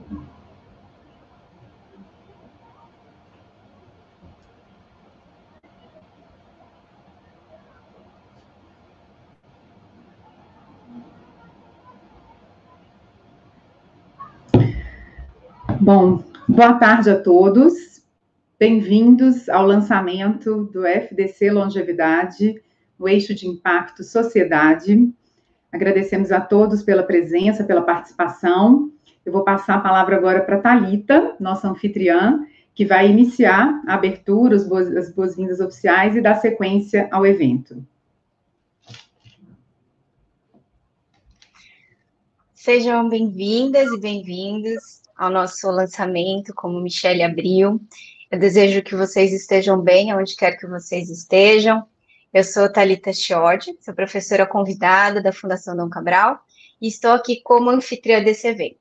Bom, boa tarde a todos. Bem-vindos ao lançamento do FDC Longevidade, o Eixo de Impacto Sociedade. Agradecemos a todos pela presença, pela participação. Eu vou passar a palavra agora para a Thalita, nossa anfitriã, que vai iniciar a abertura, as boas-vindas oficiais e dar sequência ao evento. Sejam bem-vindas e bem-vindos ao nosso lançamento, como Michele abriu. Eu desejo que vocês estejam bem, onde quer que vocês estejam. Eu sou Thalita Chiodi, sou professora convidada da Fundação Dom Cabral e estou aqui como anfitriã desse evento.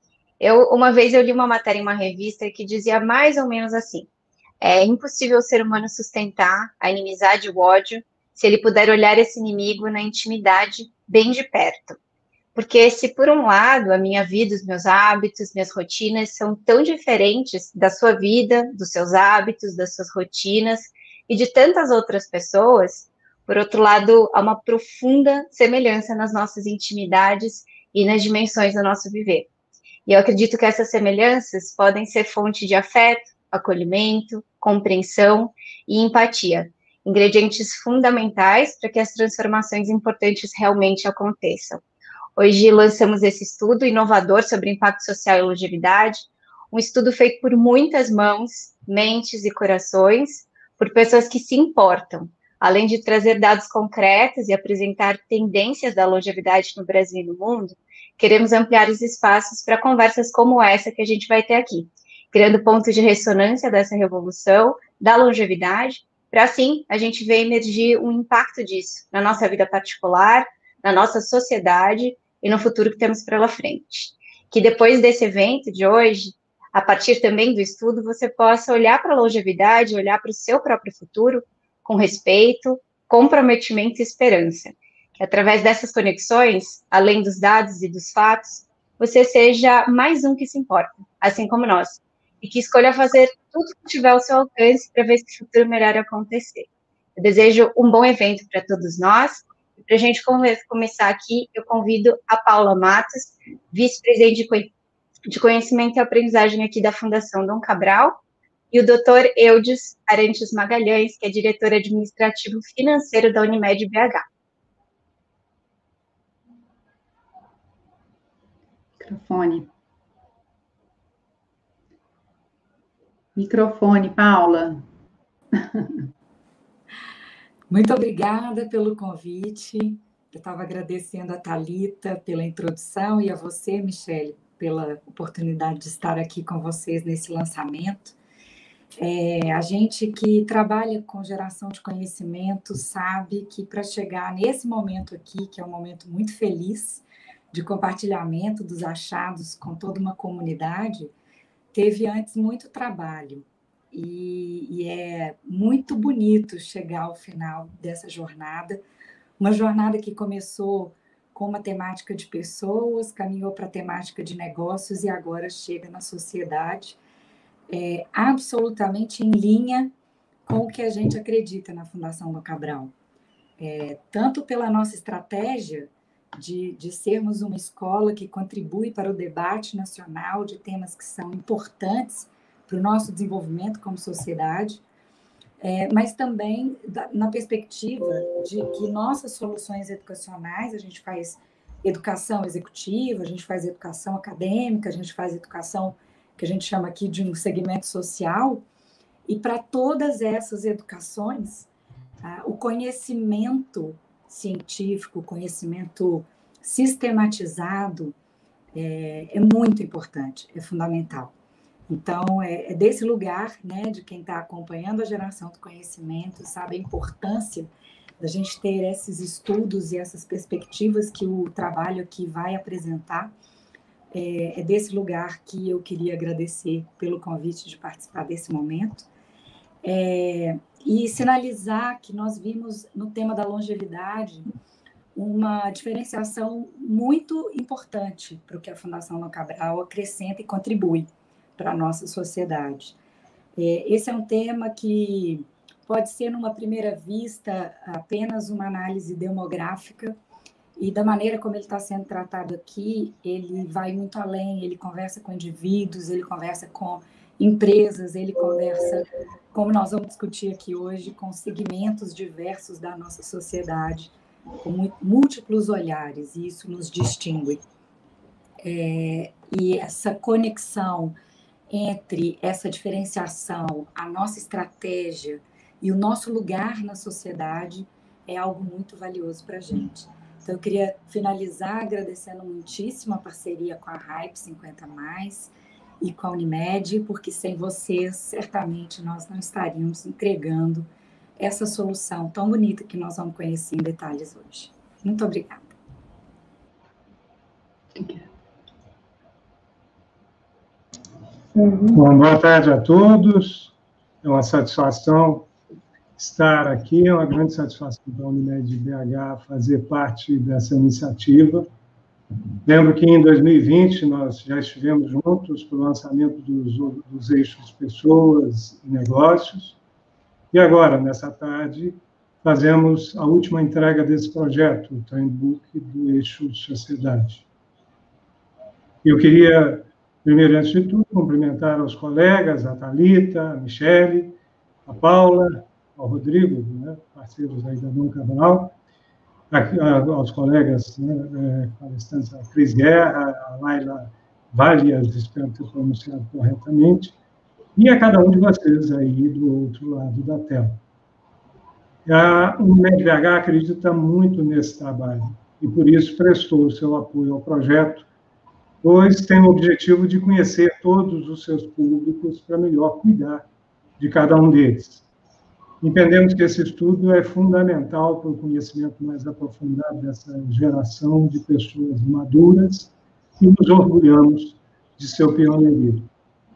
Uma vez eu li uma matéria em uma revista que dizia mais ou menos assim: é impossível o ser humano sustentar a inimizade e o ódio se ele puder olhar esse inimigo na intimidade, bem de perto. Porque se, por um lado, a minha vida, os meus hábitos, minhas rotinas são tão diferentes da sua vida, dos seus hábitos, das suas rotinas e de tantas outras pessoas, por outro lado, há uma profunda semelhança nas nossas intimidades e nas dimensões do nosso viver. E eu acredito que essas semelhanças podem ser fonte de afeto, acolhimento, compreensão e empatia, ingredientes fundamentais para que as transformações importantes realmente aconteçam. Hoje lançamos esse estudo inovador sobre impacto social e longevidade, um estudo feito por muitas mãos, mentes e corações, por pessoas que se importam, além de trazer dados concretos e apresentar tendências da longevidade no Brasil e no mundo. Queremos ampliar os espaços para conversas como essa que a gente vai ter aqui, criando pontos de ressonância dessa revolução da longevidade, para assim a gente ver emergir um impacto disso na nossa vida particular, na nossa sociedade e no futuro que temos pela frente. Que depois desse evento de hoje, a partir também do estudo, você possa olhar para a longevidade, olhar para o seu próprio futuro com respeito, comprometimento e esperança. Que através dessas conexões, além dos dados e dos fatos, você seja mais um que se importa, assim como nós, e que escolha fazer tudo que tiver ao seu alcance para ver esse futuro melhor acontecer. Eu desejo um bom evento para todos nós. Para a gente começar aqui, eu convido a Paula Matos, vice-presidente de Conhecimento e Aprendizagem aqui da Fundação Dom Cabral, e o Dr. Eudes Arantes Magalhães, que é diretor administrativo financeiro da Unimed BH. Microfone, Paula. Muito obrigada pelo convite. Eu estava agradecendo a Thalita pela introdução e a você, Michele, pela oportunidade de estar aqui com vocês nesse lançamento. A gente que trabalha com geração de conhecimento sabe que para chegar nesse momento aqui, que é um momento muito feliz de compartilhamento dos achados com toda uma comunidade, teve antes muito trabalho. E é muito bonito chegar ao final dessa jornada, uma jornada que começou com uma temática de pessoas, caminhou para a temática de negócios e agora chega na sociedade, absolutamente em linha com o que a gente acredita na Fundação Dom Cabral. Tanto pela nossa estratégia de sermos uma escola que contribui para o debate nacional de temas que são importantes para o nosso desenvolvimento como sociedade, mas também na perspectiva de que nossas soluções educacionais, a gente faz educação executiva, a gente faz educação acadêmica, a gente faz educação que a gente chama aqui de um segmento social, e para todas essas educações, o conhecimento científico, o conhecimento sistematizado é muito importante, é fundamental. Então, é desse lugar, né, de quem está acompanhando a geração do conhecimento, sabe a importância da gente ter esses estudos e essas perspectivas que o trabalho aqui vai apresentar. É desse lugar que eu queria agradecer pelo convite de participar desse momento. E sinalizar que nós vimos no tema da longevidade uma diferenciação muito importante para o que a Fundação Dom Cabral acrescenta e contribui para a nossa sociedade. Esse é um tema que pode ser, numa primeira vista, apenas uma análise demográfica, e da maneira como ele está sendo tratado aqui, ele vai muito além, ele conversa com indivíduos, ele conversa com empresas, ele conversa, como nós vamos discutir aqui hoje, com segmentos diversos da nossa sociedade, com múltiplos olhares, e isso nos distingue. E essa conexão entre essa diferenciação, a nossa estratégia e o nosso lugar na sociedade é algo muito valioso para a gente. Então, eu queria finalizar agradecendo muitíssimo a parceria com a Hype 50+, e com a Unimed, porque sem vocês, certamente, nós não estaríamos entregando essa solução tão bonita que nós vamos conhecer em detalhes hoje. Muito obrigada. Bom, boa tarde a todos. É uma satisfação estar aqui, é uma grande satisfação para a Unimed BH fazer parte dessa iniciativa. Lembro que em 2020 nós já estivemos juntos para o lançamento dos eixos pessoas e negócios, e agora, nessa tarde, fazemos a última entrega desse projeto, o Trendbook do eixo Sociedade. Eu queria, primeiro, antes de tudo, cumprimentar os colegas, a Thalita, a Michele, a Paula, ao Rodrigo, né, parceiros aí da Dom Cabral, aos colegas, né, palestrantes, a Cris Guerra, a Laila Valias, espero ter pronunciado corretamente, e a cada um de vocês aí do outro lado da tela. A Unimed BH acredita muito nesse trabalho, e por isso prestou o seu apoio ao projeto, pois tem o objetivo de conhecer todos os seus públicos para melhor cuidar de cada um deles. Entendemos que esse estudo é fundamental para o conhecimento mais aprofundado dessa geração de pessoas maduras e nos orgulhamos de seu pioneirismo.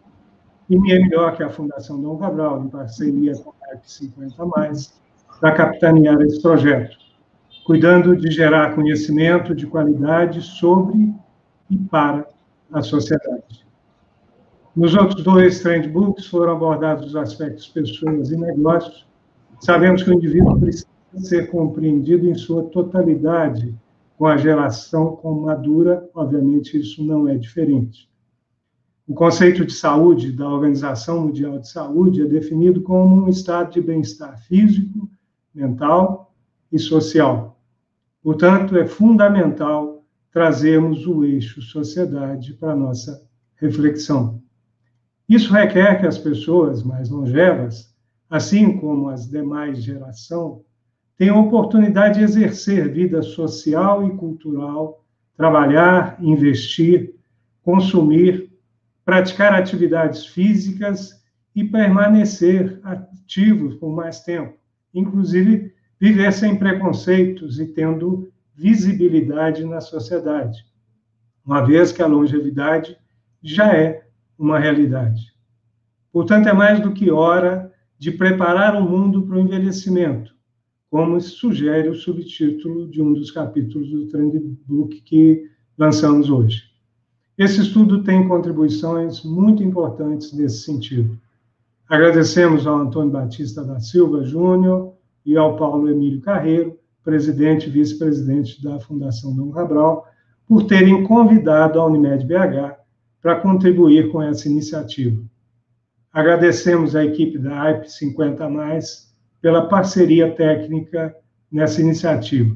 E ninguém melhor que a Fundação Dom Cabral, em parceria com a Hype 50+, para capitanear esse projeto, cuidando de gerar conhecimento de qualidade sobre e para a sociedade. Nos outros 2 trendbooks foram abordados os aspectos pessoas e negócios. Sabemos que o indivíduo precisa ser compreendido em sua totalidade com a geração madura, obviamente isso não é diferente. O conceito de saúde da Organização Mundial de Saúde é definido como um estado de bem-estar físico, mental e social. Portanto, é fundamental trazermos o eixo sociedade para a nossa reflexão. Isso requer que as pessoas mais longevas, assim como as demais gerações, tenham oportunidade de exercer vida social e cultural, trabalhar, investir, consumir, praticar atividades físicas e permanecer ativos por mais tempo, inclusive viver sem preconceitos e tendo visibilidade na sociedade, uma vez que a longevidade já é uma realidade. Portanto, é mais do que hora de preparar o mundo para o envelhecimento, como sugere o subtítulo de um dos capítulos do Trendbook que lançamos hoje. Esse estudo tem contribuições muito importantes nesse sentido. Agradecemos ao Antônio Batista da Silva Júnior e ao Paulo Emílio Carreiro, presidente e vice-presidente da Fundação Dom Cabral, por terem convidado a Unimed BH para contribuir com essa iniciativa. Agradecemos à equipe da Hype 50+, pela parceria técnica nessa iniciativa.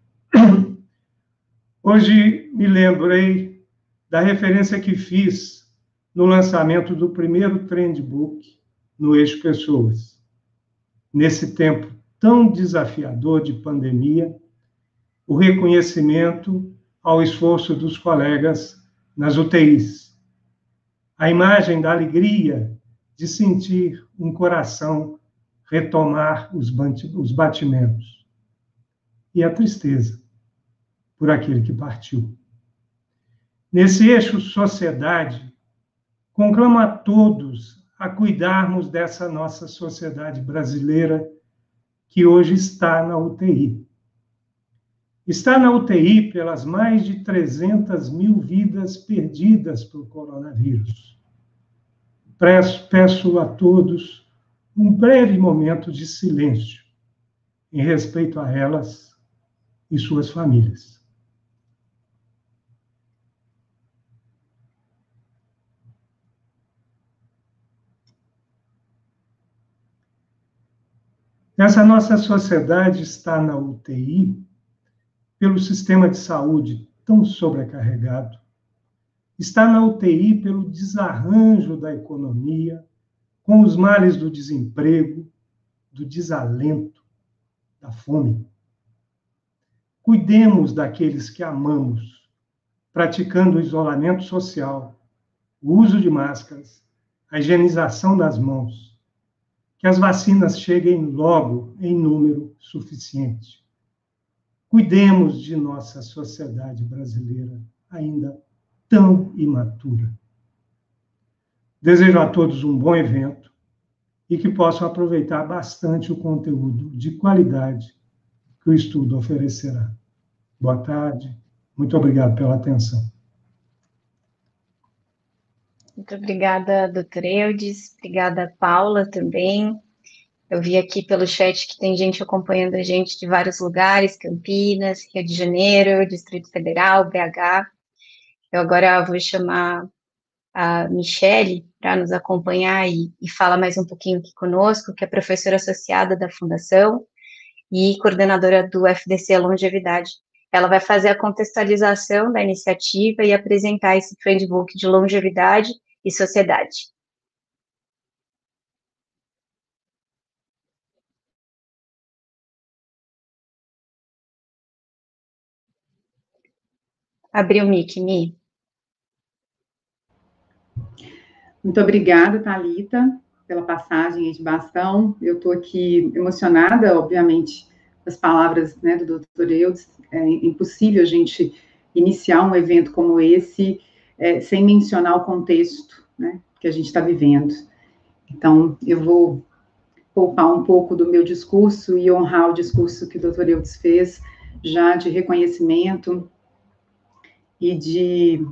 Hoje me lembrei da referência que fiz no lançamento do primeiro Trendbook no eixo Pessoas. Nesse tempo tão desafiador de pandemia, o reconhecimento ao esforço dos colegas nas UTIs. A imagem da alegria de sentir um coração retomar os batimentos. E a tristeza por aquele que partiu. Nesse eixo sociedade, conclamo a todos a cuidarmos dessa nossa sociedade brasileira que hoje está na UTI. Está na UTI pelas mais de 300 mil vidas perdidas pelo coronavírus. Peço a todos um breve momento de silêncio em respeito a elas e suas famílias. Essa nossa sociedade está na UTI pelo sistema de saúde tão sobrecarregado, está na UTI pelo desarranjo da economia, com os males do desemprego, do desalento, da fome. Cuidemos daqueles que amamos, praticando o isolamento social, o uso de máscaras, a higienização das mãos, que as vacinas cheguem logo em número suficiente. Cuidemos de nossa sociedade brasileira, ainda tão imatura. Desejo a todos um bom evento e que possam aproveitar bastante o conteúdo de qualidade que o estudo oferecerá. Boa tarde, muito obrigado pela atenção. Muito obrigada, doutor Eudes, obrigada, Paula, também. Eu vi aqui pelo chat que tem gente acompanhando a gente de vários lugares, Campinas, Rio de Janeiro, Distrito Federal, BH. Eu agora vou chamar a Michele para nos acompanhar e falar mais um pouquinho aqui conosco, que é professora associada da Fundação e coordenadora do FDC Longevidade. Ela vai fazer a contextualização da iniciativa e apresentar esse Trendbook de longevidade e sociedade. Abriu o mic, Mi. Muito obrigada, Thalita, pela passagem de bastão. Eu estou aqui emocionada, obviamente, com as palavras, né, do Dr. Eudes. É impossível a gente iniciar um evento como esse sem mencionar o contexto, né, que a gente está vivendo. Então, eu vou poupar um pouco do meu discurso e honrar o discurso que o Dr. Eudes fez, já de reconhecimento e de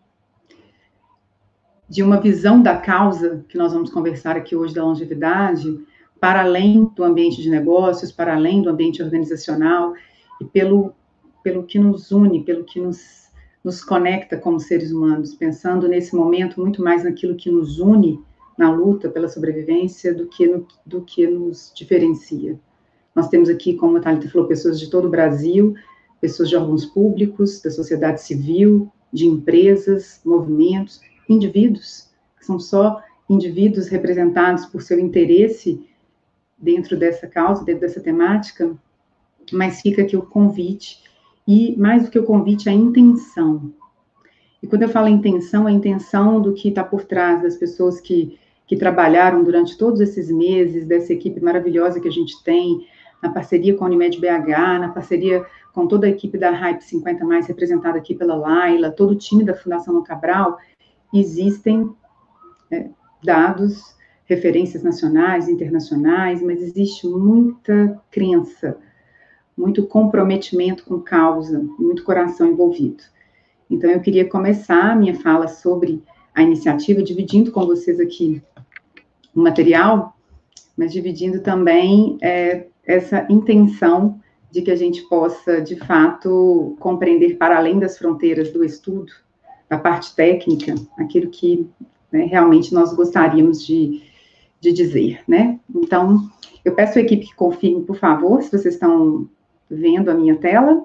uma visão da causa que nós vamos conversar aqui hoje da longevidade, para além do ambiente de negócios, para além do ambiente organizacional, e pelo que nos une, pelo que nos conecta como seres humanos, pensando nesse momento muito mais naquilo que nos une na luta pela sobrevivência do que nos diferencia. Nós temos aqui, como a Thalita falou, pessoas de todo o Brasil, pessoas de órgãos públicos, da sociedade civil, de empresas, movimentos, indivíduos, que são só indivíduos representados por seu interesse dentro dessa causa, dentro dessa temática, mas fica aqui o convite, e mais do que o convite, a intenção. E quando eu falo intenção, a intenção do que está por trás das pessoas que trabalharam durante todos esses meses, dessa equipe maravilhosa que a gente tem, na parceria com a Unimed BH, na parceria com toda a equipe da Hype 50+, representada aqui pela Laila, todo o time da Fundação Dom Cabral, existem dados, referências nacionais, internacionais, mas existe muita crença, muito comprometimento com causa, muito coração envolvido. Então, eu queria começar a minha fala sobre a iniciativa, dividindo com vocês aqui o material, mas dividindo também essa intenção de que a gente possa, de fato, compreender para além das fronteiras do estudo, da parte técnica, aquilo que, né, realmente nós gostaríamos de dizer, né? Então, eu peço à equipe que confirme, por favor, se vocês estão vendo a minha tela,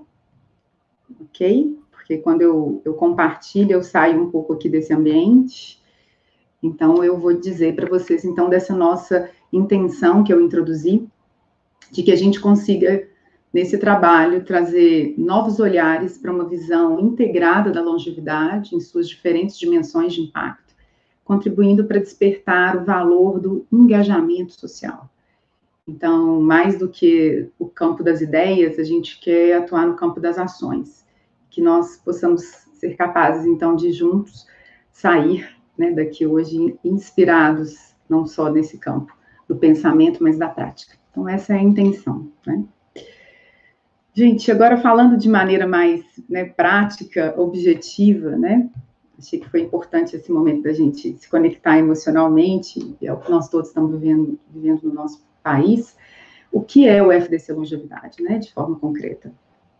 ok? Porque quando eu compartilho, eu saio um pouco aqui desse ambiente. Então, eu vou dizer para vocês, então, dessa nossa intenção que eu introduzi, de que a gente consiga, nesse trabalho, trazer novos olhares para uma visão integrada da longevidade, em suas diferentes dimensões de impacto, contribuindo para despertar o valor do engajamento social. Então, mais do que o campo das ideias, a gente quer atuar no campo das ações, que nós possamos ser capazes, então, de juntos sair, né, daqui hoje inspirados, não só nesse campo do pensamento, mas da prática. Então, essa é a intenção, né? Gente, agora falando de maneira mais, né, prática, objetiva, né? Achei que foi importante esse momento da gente se conectar emocionalmente, é o que nós todos estamos vivendo no nosso país. O que é o FDC Longevidade, né, de forma concreta?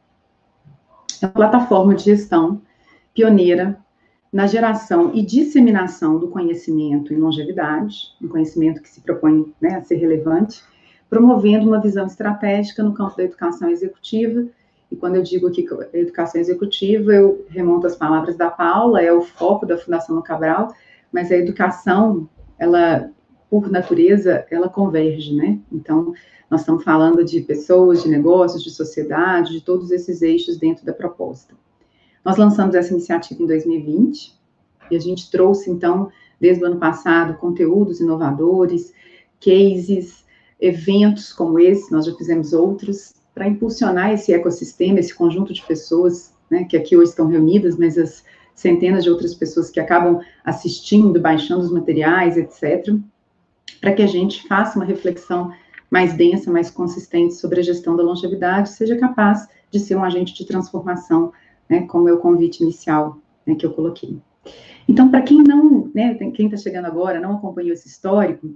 É uma plataforma de gestão pioneira na geração e disseminação do conhecimento em longevidade, um conhecimento que se propõe, né, a ser relevante, promovendo uma visão estratégica no campo da educação executiva. E quando eu digo aqui educação executiva, eu remonto às palavras da Paula, é o foco da Fundação Cabral, mas a educação, ela, por natureza, ela converge, né? Então, nós estamos falando de pessoas, de negócios, de sociedade, de todos esses eixos dentro da proposta. Nós lançamos essa iniciativa em 2020, e a gente trouxe, então, desde o ano passado, conteúdos inovadores, cases, eventos como esse, nós já fizemos outros, para impulsionar esse ecossistema, esse conjunto de pessoas, né, que aqui hoje estão reunidas, mas as centenas de outras pessoas que acabam assistindo, baixando os materiais, etc., para que a gente faça uma reflexão mais densa, mais consistente sobre a gestão da longevidade, seja capaz de ser um agente de transformação, né, como é o convite inicial, né, que eu coloquei. Então, para quem não, né, quem está chegando agora, não acompanhou esse histórico,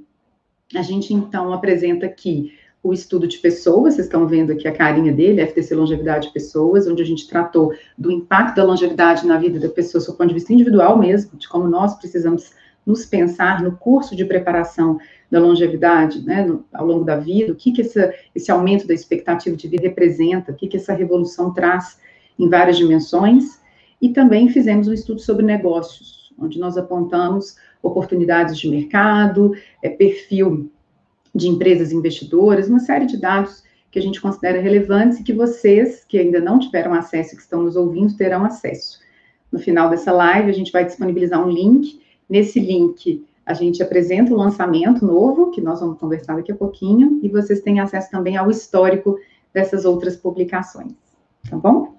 a gente, então, apresenta aqui o estudo de pessoas, vocês estão vendo aqui a carinha dele, FDC Longevidade de Pessoas, onde a gente tratou do impacto da longevidade na vida da pessoa, do ponto de vista individual mesmo, de como nós precisamos nos pensar no curso de preparação da longevidade, né, ao longo da vida, o que esse aumento da expectativa de vida representa, o que essa revolução traz em várias dimensões, e também fizemos um estudo sobre negócios, onde nós apontamos oportunidades de mercado, perfil de empresas investidoras, uma série de dados que a gente considera relevantes e que vocês, que ainda não tiveram acesso e que estão nos ouvindo, terão acesso. No final dessa live, a gente vai disponibilizar um link. Nesse link, a gente apresenta o lançamento novo, que nós vamos conversar daqui a pouquinho, e vocês têm acesso também ao histórico dessas outras publicações, tá bom?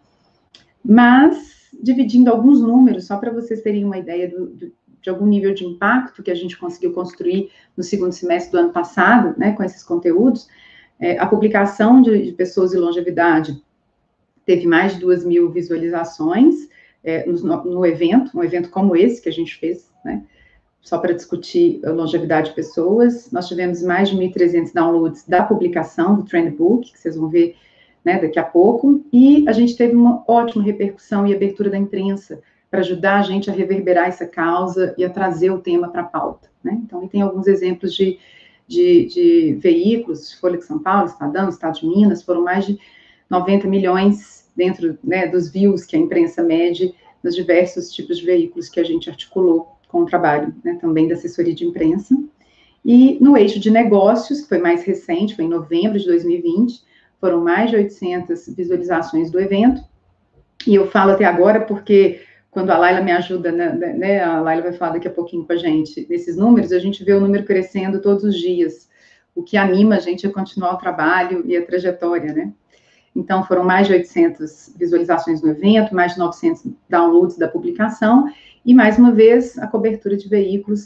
Mas, dividindo alguns números, só para vocês terem uma ideia de algum nível de impacto que a gente conseguiu construir no segundo semestre do ano passado, né, com esses conteúdos, a publicação de pessoas e longevidade teve mais de 2.000 visualizações no evento, um evento como esse que a gente fez, né, só para discutir a longevidade de pessoas. Nós tivemos mais de 1.300 downloads da publicação do Trend Book, que vocês vão ver, né, daqui a pouco, e a gente teve uma ótima repercussão e abertura da imprensa, para ajudar a gente a reverberar essa causa e a trazer o tema para a pauta, né? Então, tem alguns exemplos de veículos, Folha de São Paulo, Estadão, Estado de Minas, foram mais de 90 milhões dentro, né, dos views que a imprensa mede nos diversos tipos de veículos que a gente articulou com o trabalho, né, também da assessoria de imprensa. E no eixo de negócios, que foi mais recente, foi em novembro de 2020, foram mais de 800 visualizações do evento, e eu falo até agora porque quando a Laila me ajuda, né, a Laila vai falar daqui a pouquinho com a gente, nesses números, a gente vê o número crescendo todos os dias, o que anima a gente a continuar o trabalho e a trajetória, né? Então, foram mais de 800 visualizações no evento, mais de 900 downloads da publicação, e, mais uma vez, a cobertura de veículos,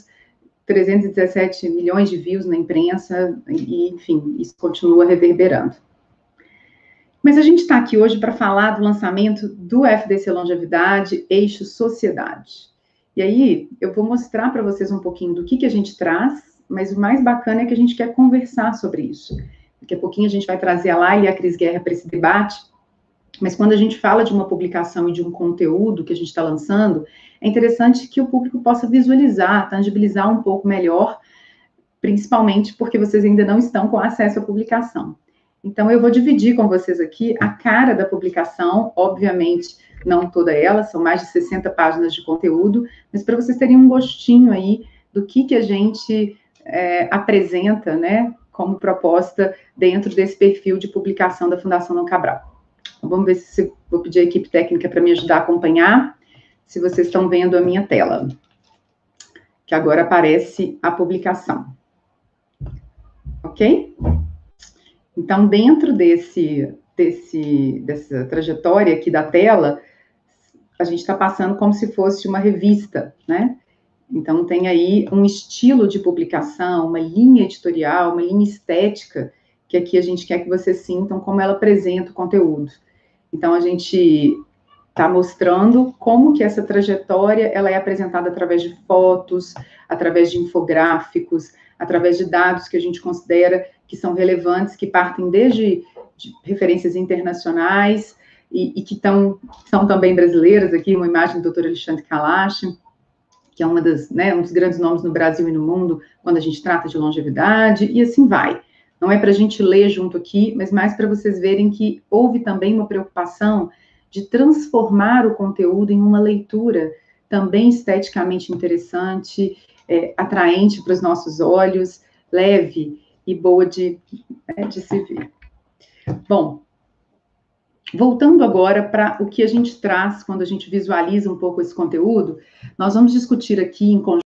317 milhões de views na imprensa, e, enfim, isso continua reverberando. Mas a gente está aqui hoje para falar do lançamento do FDC Longevidade, Eixo Sociedade. E aí, eu vou mostrar para vocês um pouquinho do que a gente traz, mas o mais bacana é que a gente quer conversar sobre isso. Daqui a pouquinho a gente vai trazer a Laila e a Cris Guerra para esse debate, mas quando a gente fala de uma publicação e de um conteúdo que a gente está lançando, é interessante que o público possa visualizar, tangibilizar um pouco melhor, principalmente porque vocês ainda não estão com acesso à publicação. Então, eu vou dividir com vocês aqui a cara da publicação, obviamente, não toda ela, são mais de 60 páginas de conteúdo, mas para vocês terem um gostinho aí do que a gente apresenta, né, como proposta dentro desse perfil de publicação da Fundação Dom Cabral. Então, vamos ver se vou pedir a equipe técnica para me ajudar a acompanhar, se vocês estão vendo a minha tela, que agora aparece a publicação. Ok? Então, dentro dessa trajetória aqui da tela, a gente está passando como se fosse uma revista, né? Então, tem aí um estilo de publicação, uma linha editorial, uma linha estética, que aqui a gente quer que vocês sintam como ela apresenta o conteúdo. Então, a gente está mostrando como que essa trajetória ela é apresentada através de fotos, através de infográficos, através de dados que a gente considera que são relevantes, que partem desde de referências internacionais e que são também brasileiras. Aqui uma imagem do Dr. Alexandre Kalash, que é um dos grandes nomes no Brasil e no mundo quando a gente trata de longevidade, e assim vai. Não é para a gente ler junto aqui, mas mais para vocês verem que houve também uma preocupação de transformar o conteúdo em uma leitura também esteticamente interessante, atraente para os nossos olhos, leve e boa de se ver. Bom, voltando agora para o que a gente traz quando a gente visualiza um pouco esse conteúdo, nós vamos discutir aqui em conjunto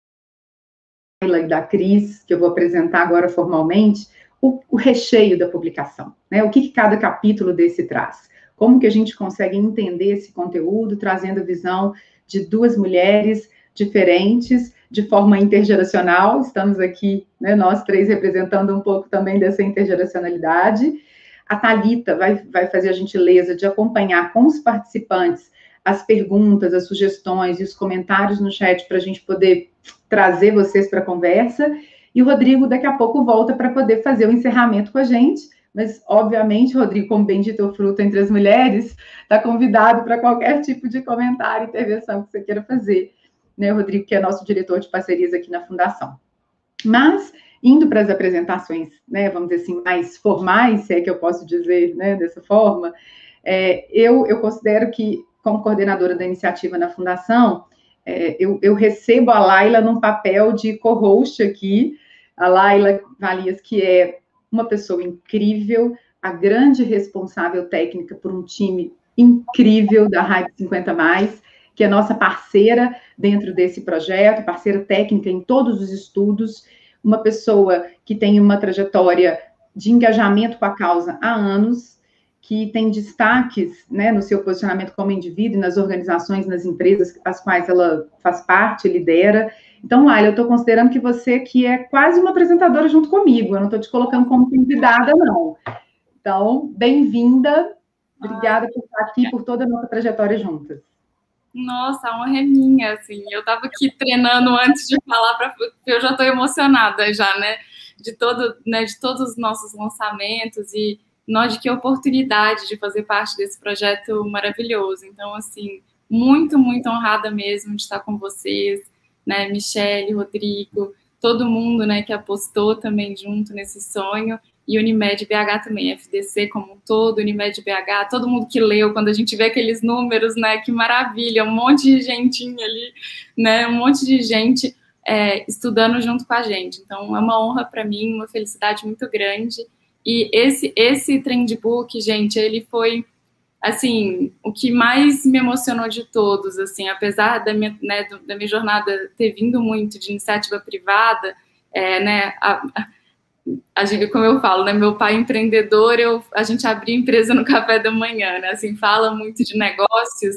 com a Laila e da Cris, que eu vou apresentar agora formalmente, o recheio da publicação, né? O que cada capítulo desse traz. Como que a gente consegue entender esse conteúdo, trazendo a visão de duas mulheres diferentes, de forma intergeracional. Estamos aqui, né, nós três, representando um pouco também dessa intergeracionalidade. A Thalita vai fazer a gentileza de acompanhar com os participantes as perguntas, as sugestões e os comentários no chat para a gente poder trazer vocês para a conversa. E o Rodrigo, daqui a pouco, volta para poder fazer o encerramento com a gente. Mas, obviamente, Rodrigo, como bendito é o fruto entre as mulheres, está convidado para qualquer tipo de comentário, intervenção que você queira fazer, né, Rodrigo, que é nosso diretor de parcerias aqui na Fundação. Mas, indo para as apresentações, né, vamos dizer assim, mais formais, se é que eu posso dizer, né, dessa forma, eu considero que, como coordenadora da iniciativa na Fundação, eu recebo a Laila num papel de co-host aqui, a Laila Valias, que é uma pessoa incrível, a grande responsável técnica por um time incrível da Hype 50+, que é nossa parceira dentro desse projeto, parceira técnica em todos os estudos, uma pessoa que tem uma trajetória de engajamento com a causa há anos, que tem destaques, né, no seu posicionamento como indivíduo e nas organizações, nas empresas as quais ela faz parte, lidera. Então, Laila, eu estou considerando que você que é quase uma apresentadora junto comigo, eu não estou te colocando como convidada, não. Então, bem-vinda, obrigada por estar aqui, por toda a nossa trajetória juntas. Nossa, a honra é minha, assim, eu estava aqui treinando antes de falar, eu já estou emocionada já, né, de todos os nossos lançamentos e de que oportunidade de fazer parte desse projeto maravilhoso. Então, assim, muito, muito honrada mesmo de estar com vocês, né, Michele, Rodrigo, todo mundo, né, que apostou também junto nesse sonho, e Unimed BH também, FDC como um todo, Unimed BH, todo mundo que leu, quando a gente vê aqueles números, né, que maravilha, um monte de gentinha ali, né, um monte de gente estudando junto com a gente. Então, é uma honra para mim, uma felicidade muito grande. E esse Trendbook, gente, ele foi, assim, o que mais me emocionou de todos, assim, apesar da minha jornada ter vindo muito de iniciativa privada, né, a gente, como eu falo, né, meu pai é empreendedor, a gente abria empresa no café da manhã, né, assim, fala muito de negócios,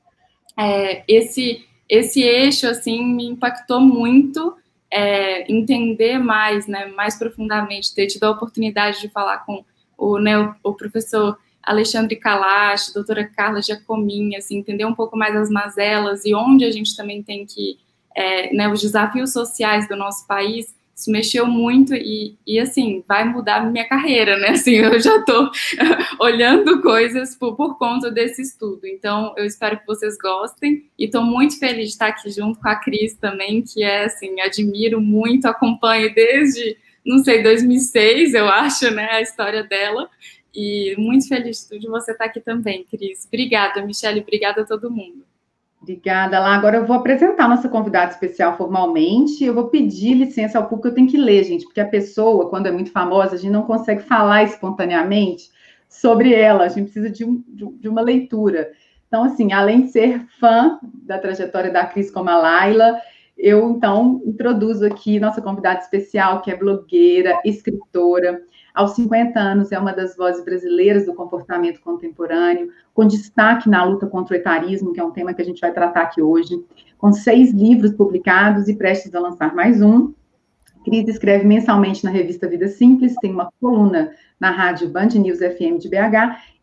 esse eixo, assim, me impactou muito, entender mais, né, mais profundamente, ter tido a oportunidade de falar com o professor Alexandre Kalash, doutora Carla Giacomin, assim, entender um pouco mais as mazelas e onde a gente também tem que, né, os desafios sociais do nosso país. Isso mexeu muito e assim, vai mudar minha carreira, né? Assim, eu já estou olhando coisas por conta desse estudo. Então, eu espero que vocês gostem e estou muito feliz de estar aqui junto com a Cris também, que assim, admiro muito, acompanho desde, não sei, 2006, eu acho, né? A história dela. E muito feliz de você estar aqui também, Cris. Obrigada, Michele, obrigada a todo mundo. Obrigada, Lá. Agora eu vou apresentar a nossa convidada especial formalmente. Eu vou pedir licença ao público, eu tenho que ler, gente, porque a pessoa, quando é muito famosa, a gente não consegue falar espontaneamente sobre ela, a gente precisa de uma leitura. Então, assim, além de ser fã da trajetória da Cris como a Laila, eu, então, introduzo aqui nossa convidada especial, que é blogueira, escritora. Aos 50 anos, é uma das vozes brasileiras do comportamento contemporâneo, com destaque na luta contra o etarismo, que é um tema que a gente vai tratar aqui hoje, com 6 livros publicados e prestes a lançar mais um. Cris escreve mensalmente na revista Vida Simples, tem uma coluna na rádio Band News FM de BH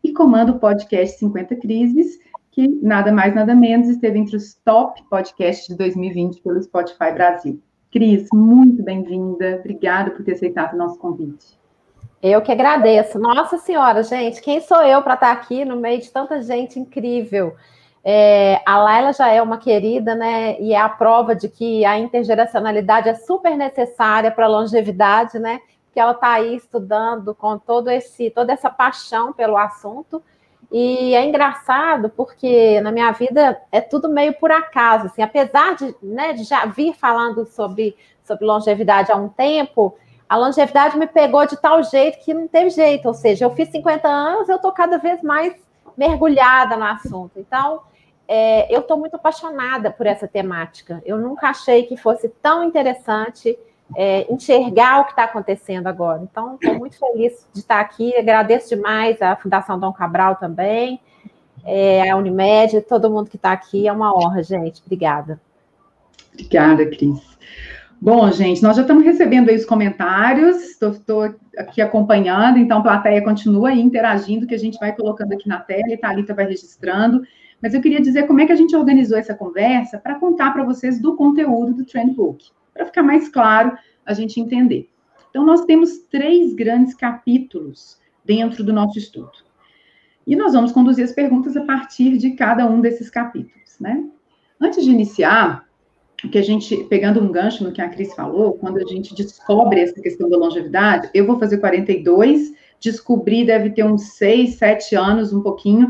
e comanda o podcast 50 Crises, que nada mais, nada menos, esteve entre os top podcasts de 2020 pelo Spotify Brasil. Cris, muito bem-vinda. Obrigada por ter aceitado o nosso convite. Eu que agradeço. Nossa Senhora, gente, quem sou eu para estar aqui no meio de tanta gente incrível? A Laila já é uma querida, né? E é a prova de que a intergeracionalidade é super necessária para a longevidade, né? Porque ela está aí estudando com toda essa paixão pelo assunto. E é engraçado porque na minha vida é tudo meio por acaso, assim, apesar de já vir falando sobre longevidade há um tempo, a longevidade me pegou de tal jeito que não teve jeito, ou seja, eu fiz 50 anos, eu estou cada vez mais mergulhada no assunto. Então, eu estou muito apaixonada por essa temática. Eu nunca achei que fosse tão interessante enxergar o que está acontecendo agora. Então, estou muito feliz de estar aqui, agradeço demais a Fundação Dom Cabral também, a Unimed, todo mundo que está aqui, é uma honra, gente. Obrigada. Obrigada, Cris. Bom, gente, nós já estamos recebendo aí os comentários, estou aqui acompanhando, então a plateia continua aí interagindo, que a gente vai colocando aqui na tela, e a Thalita vai registrando, mas eu queria dizer como é que a gente organizou essa conversa para contar para vocês do conteúdo do Trendbook, para ficar mais claro a gente entender. Então, nós temos 3 grandes capítulos dentro do nosso estudo. E nós vamos conduzir as perguntas a partir de cada um desses capítulos, né? Antes de iniciar, que a gente, pegando um gancho no que a Cris falou, quando a gente descobre essa questão da longevidade, eu vou fazer 42, descobri, deve ter uns 6, 7 anos, um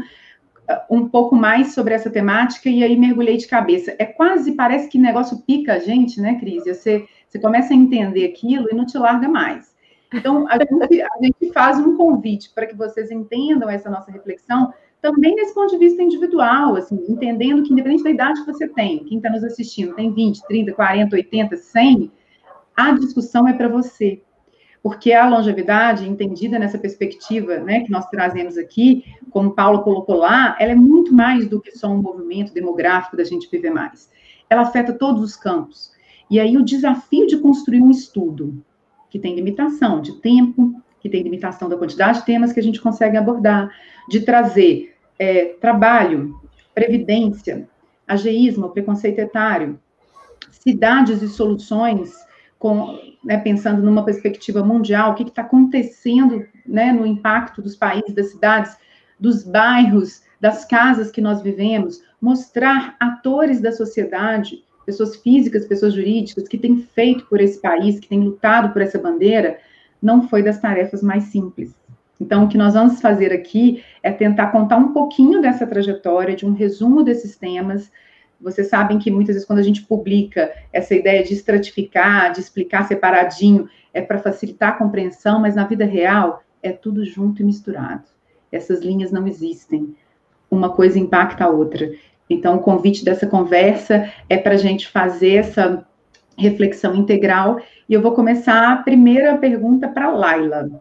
pouco mais sobre essa temática, e aí mergulhei de cabeça. Parece que o negócio pica a gente, né, Cris? Você começa a entender aquilo e não te larga mais. Então, a gente faz um convite para que vocês entendam essa nossa reflexão, também nesse ponto de vista individual, assim, entendendo que independente da idade que você tem, quem está nos assistindo tem 20, 30, 40, 80, 100, a discussão é para você. Porque a longevidade, entendida nessa perspectiva, né, que nós trazemos aqui, como Paulo colocou lá, ela é muito mais do que só um movimento demográfico da gente viver mais. Ela afeta todos os campos. E aí o desafio de construir um estudo que tem limitação de tempo, que tem limitação da quantidade de temas que a gente consegue abordar, de trazer trabalho, previdência, ageísmo, preconceito etário, cidades e soluções, pensando numa perspectiva mundial, o que está acontecendo, né, no impacto dos países, das cidades, dos bairros, das casas que nós vivemos, mostrar atores da sociedade, pessoas físicas, pessoas jurídicas, que têm feito por esse país, que têm lutado por essa bandeira, não foi das tarefas mais simples. Então, o que nós vamos fazer aqui é tentar contar um pouquinho dessa trajetória, de um resumo desses temas. Vocês sabem que muitas vezes quando a gente publica essa ideia de estratificar, de explicar separadinho, é para facilitar a compreensão, mas na vida real é tudo junto e misturado. Essas linhas não existem. Uma coisa impacta a outra. Então, o convite dessa conversa é para a gente fazer essa reflexão integral. E eu vou começar a primeira pergunta para a Laila.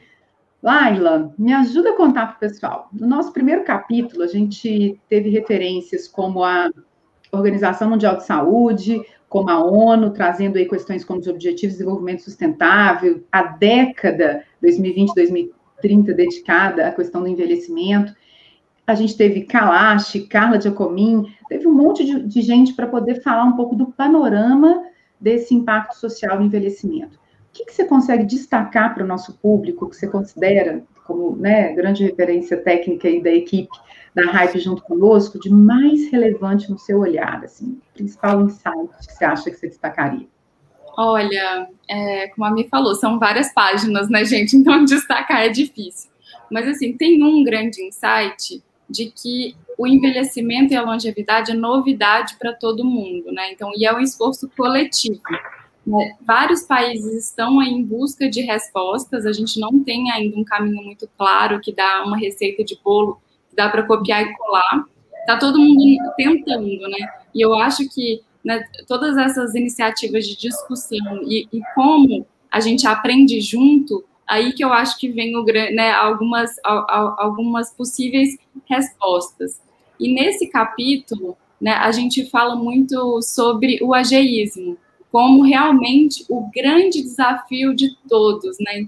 Laila, me ajuda a contar para o pessoal. No nosso primeiro capítulo, a gente teve referências como a Organização Mundial de Saúde, como a ONU, trazendo aí questões como os Objetivos de Desenvolvimento Sustentável, a década 2020-2030 dedicada à questão do envelhecimento. A gente teve Kalash, Carla Giacomin, teve um monte de gente para poder falar um pouco do panorama desse impacto social no envelhecimento. O que você consegue destacar para o nosso público, que você considera como, né, grande referência técnica aí da equipe da Hype junto conosco, de mais relevante no seu olhar, assim, principal insight que você acha que você destacaria? Olha, como a Mi falou, são várias páginas, né, gente? Então, destacar é difícil. Mas, assim, tem um grande insight de que o envelhecimento e a longevidade é novidade para todo mundo, né? Então, e é um esforço coletivo. Né? Vários países estão aí em busca de respostas, a gente não tem ainda um caminho muito claro que dá uma receita de bolo que dá para copiar e colar. Está todo mundo tentando, né? E eu acho que, né, todas essas iniciativas de discussão e como a gente aprende junto, aí que eu acho que vem né, algumas possíveis respostas. E nesse capítulo, né, a gente fala muito sobre o ageísmo, como realmente o grande desafio de todos, né? Então,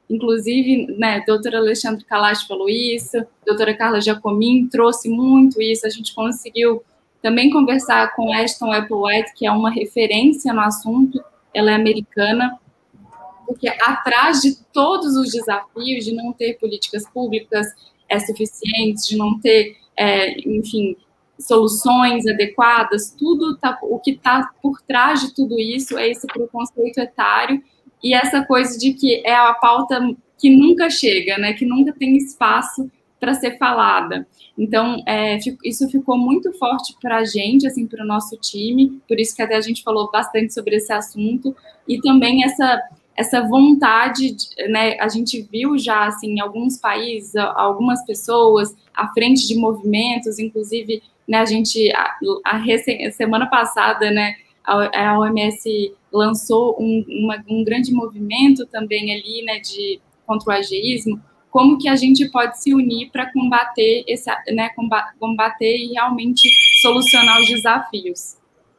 inclusive, né, a doutora Alexandre Kalash falou isso, a doutora Carla Giacomin trouxe muito isso, a gente conseguiu também conversar com Ashton Applewhite, que é uma referência no assunto, ela é americana, porque atrás de todos os desafios de não ter políticas públicas suficientes, de não ter, enfim, soluções adequadas, tudo o que está por trás de tudo isso é esse preconceito etário e essa coisa de que é a pauta que nunca chega, né, que nunca tem espaço para ser falada. Então, isso ficou muito forte para a gente, assim, para o nosso time, por isso que até a gente falou bastante sobre esse assunto, e também essa vontade, né, a gente viu já, assim, em alguns países, algumas pessoas à frente de movimentos, inclusive, né, a gente, semana passada, né, a OMS lançou um grande movimento também ali, né, contra o ageísmo. Como que a gente pode se unir para combater combater e realmente solucionar os desafios?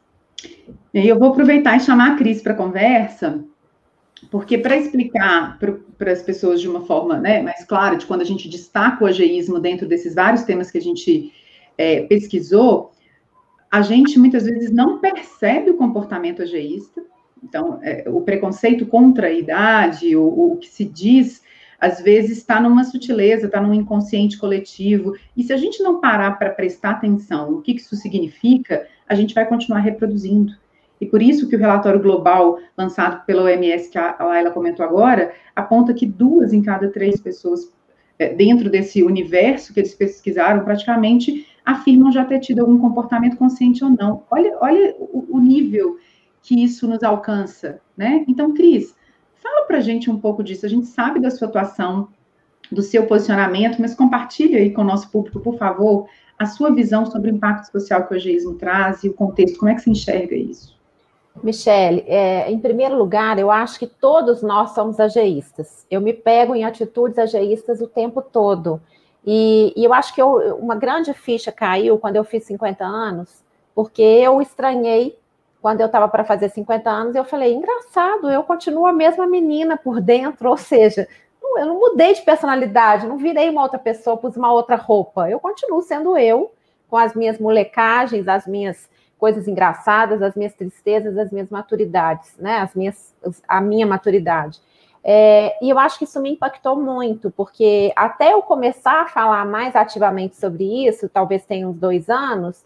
E eu vou aproveitar e chamar a Cris para a conversa, porque para explicar para as pessoas de uma forma, né, mais clara, de quando a gente destaca o ageísmo dentro desses vários temas que a gente pesquisou, a gente muitas vezes não percebe o comportamento ageísta. Então, o preconceito contra a idade, o que se diz, às vezes está numa sutileza, está num inconsciente coletivo, e se a gente não parar para prestar atenção no que isso significa, a gente vai continuar reproduzindo. E por isso que o relatório global lançado pela OMS, que a Laila comentou agora, aponta que 2 em cada 3 pessoas dentro desse universo que eles pesquisaram, praticamente afirmam já ter tido algum comportamento consciente ou não. Olha o nível que isso nos alcança, né? Então, Cris, fala pra gente um pouco disso. A gente sabe da sua atuação, do seu posicionamento, mas compartilha aí com o nosso público, por favor, a sua visão sobre o impacto social que o ageísmo traz e o contexto. Como é que você enxerga isso? Michele, em primeiro lugar, eu acho que todos nós somos ageístas. Eu me pego em atitudes ageístas o tempo todo. E eu acho que uma grande ficha caiu quando eu fiz 50 anos, porque eu estranhei, quando eu estava para fazer 50 anos, eu falei, engraçado, eu continuo a mesma menina por dentro, ou seja, eu não mudei de personalidade, não virei uma outra pessoa, pus uma outra roupa, eu continuo sendo eu, com as minhas molecagens, as minhas coisas engraçadas, as minhas tristezas, as minhas maturidades, né? A minha maturidade. E eu acho que isso me impactou muito, porque até eu começar a falar mais ativamente sobre isso, talvez tenha uns 2 anos,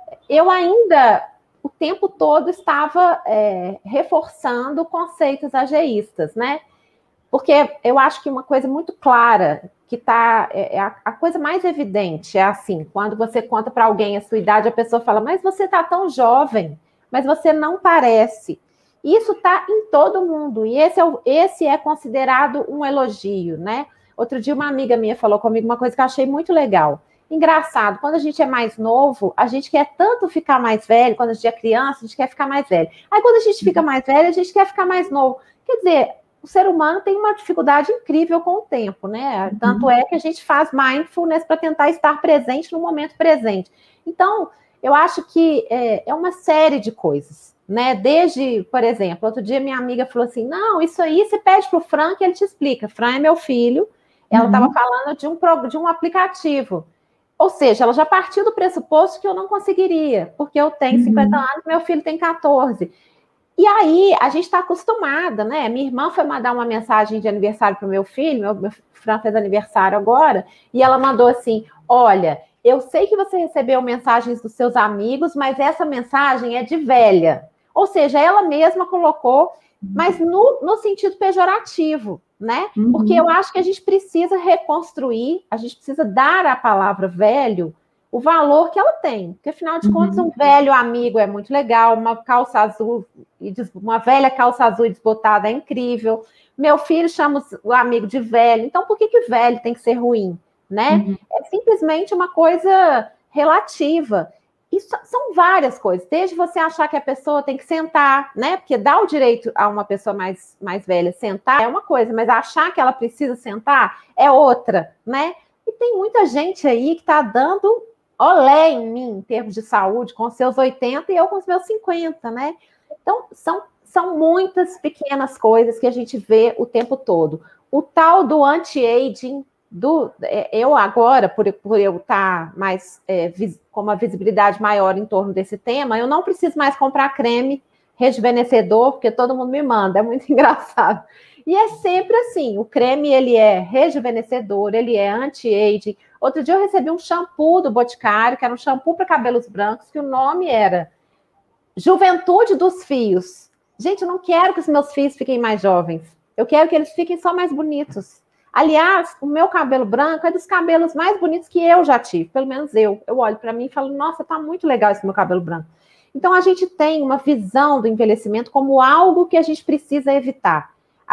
eu ainda, o tempo todo, estava reforçando conceitos ageístas, né? Porque eu acho que uma coisa muito clara, que tá, a coisa mais evidente é assim, quando você conta para alguém a sua idade, a pessoa fala, mas você está tão jovem, mas você não parece. Isso está em todo mundo, e esse é considerado um elogio, né? Outro dia uma amiga minha falou comigo uma coisa que eu achei muito legal. Engraçado, quando a gente é mais novo, a gente quer tanto ficar mais velho, quando a gente é criança, a gente quer ficar mais velho. Aí quando a gente fica mais velho, a gente quer ficar mais novo. Quer dizer, o ser humano tem uma dificuldade incrível com o tempo, né? Tanto é que a gente faz mindfulness para tentar estar presente no momento presente. Então, eu acho que é uma série de coisas, né? Desde, por exemplo, outro dia minha amiga falou assim, não, isso aí você pede para o Fran que ele te explica. Fran é meu filho, ela estava falando de um aplicativo. Ou seja, ela já partiu do pressuposto que eu não conseguiria, porque eu tenho 50 anos, meu filho tem 14. E aí, a gente está acostumada, né? Minha irmã foi mandar uma mensagem de aniversário para o meu filho, meu Fran fez aniversário agora, e ela mandou assim, olha, eu sei que você recebeu mensagens dos seus amigos, mas essa mensagem é de velha. Ou seja, ela mesma colocou, mas no sentido pejorativo, né? Porque eu acho que a gente precisa reconstruir, a gente precisa dar à palavra velho o valor que ela tem. Porque, afinal de contas, um velho amigo é muito legal, uma calça azul, uma velha calça azul e desbotada é incrível. Meu filho chama o amigo de velho. Então, por que velho tem que ser ruim, né? É simplesmente uma coisa relativa. Isso são várias coisas. Desde você achar que a pessoa tem que sentar, né? Porque dá o direito a uma pessoa mais velha sentar é uma coisa, mas achar que ela precisa sentar é outra, né? E tem muita gente aí que está dando olé em mim, em termos de saúde, com seus 80 e eu com os meus 50, né? Então, são são muitas pequenas coisas que a gente vê o tempo todo. O tal do anti-aging, eu agora, por eu estar mais com uma visibilidade maior em torno desse tema, eu não preciso mais comprar creme rejuvenescedor, porque todo mundo me manda, é muito engraçado. E é sempre assim, o creme, ele é rejuvenescedor, ele é anti-aging. Outro dia eu recebi um shampoo do Boticário, que era um shampoo para cabelos brancos, que o nome era Juventude dos Fios. Gente, eu não quero que os meus fios fiquem mais jovens. Eu quero que eles fiquem só mais bonitos. Aliás, o meu cabelo branco é dos cabelos mais bonitos que eu já tive. Pelo menos eu. Eu olho para mim e falo, nossa, tá muito legal esse meu cabelo branco. Então, a gente tem uma visão do envelhecimento como algo que a gente precisa evitar.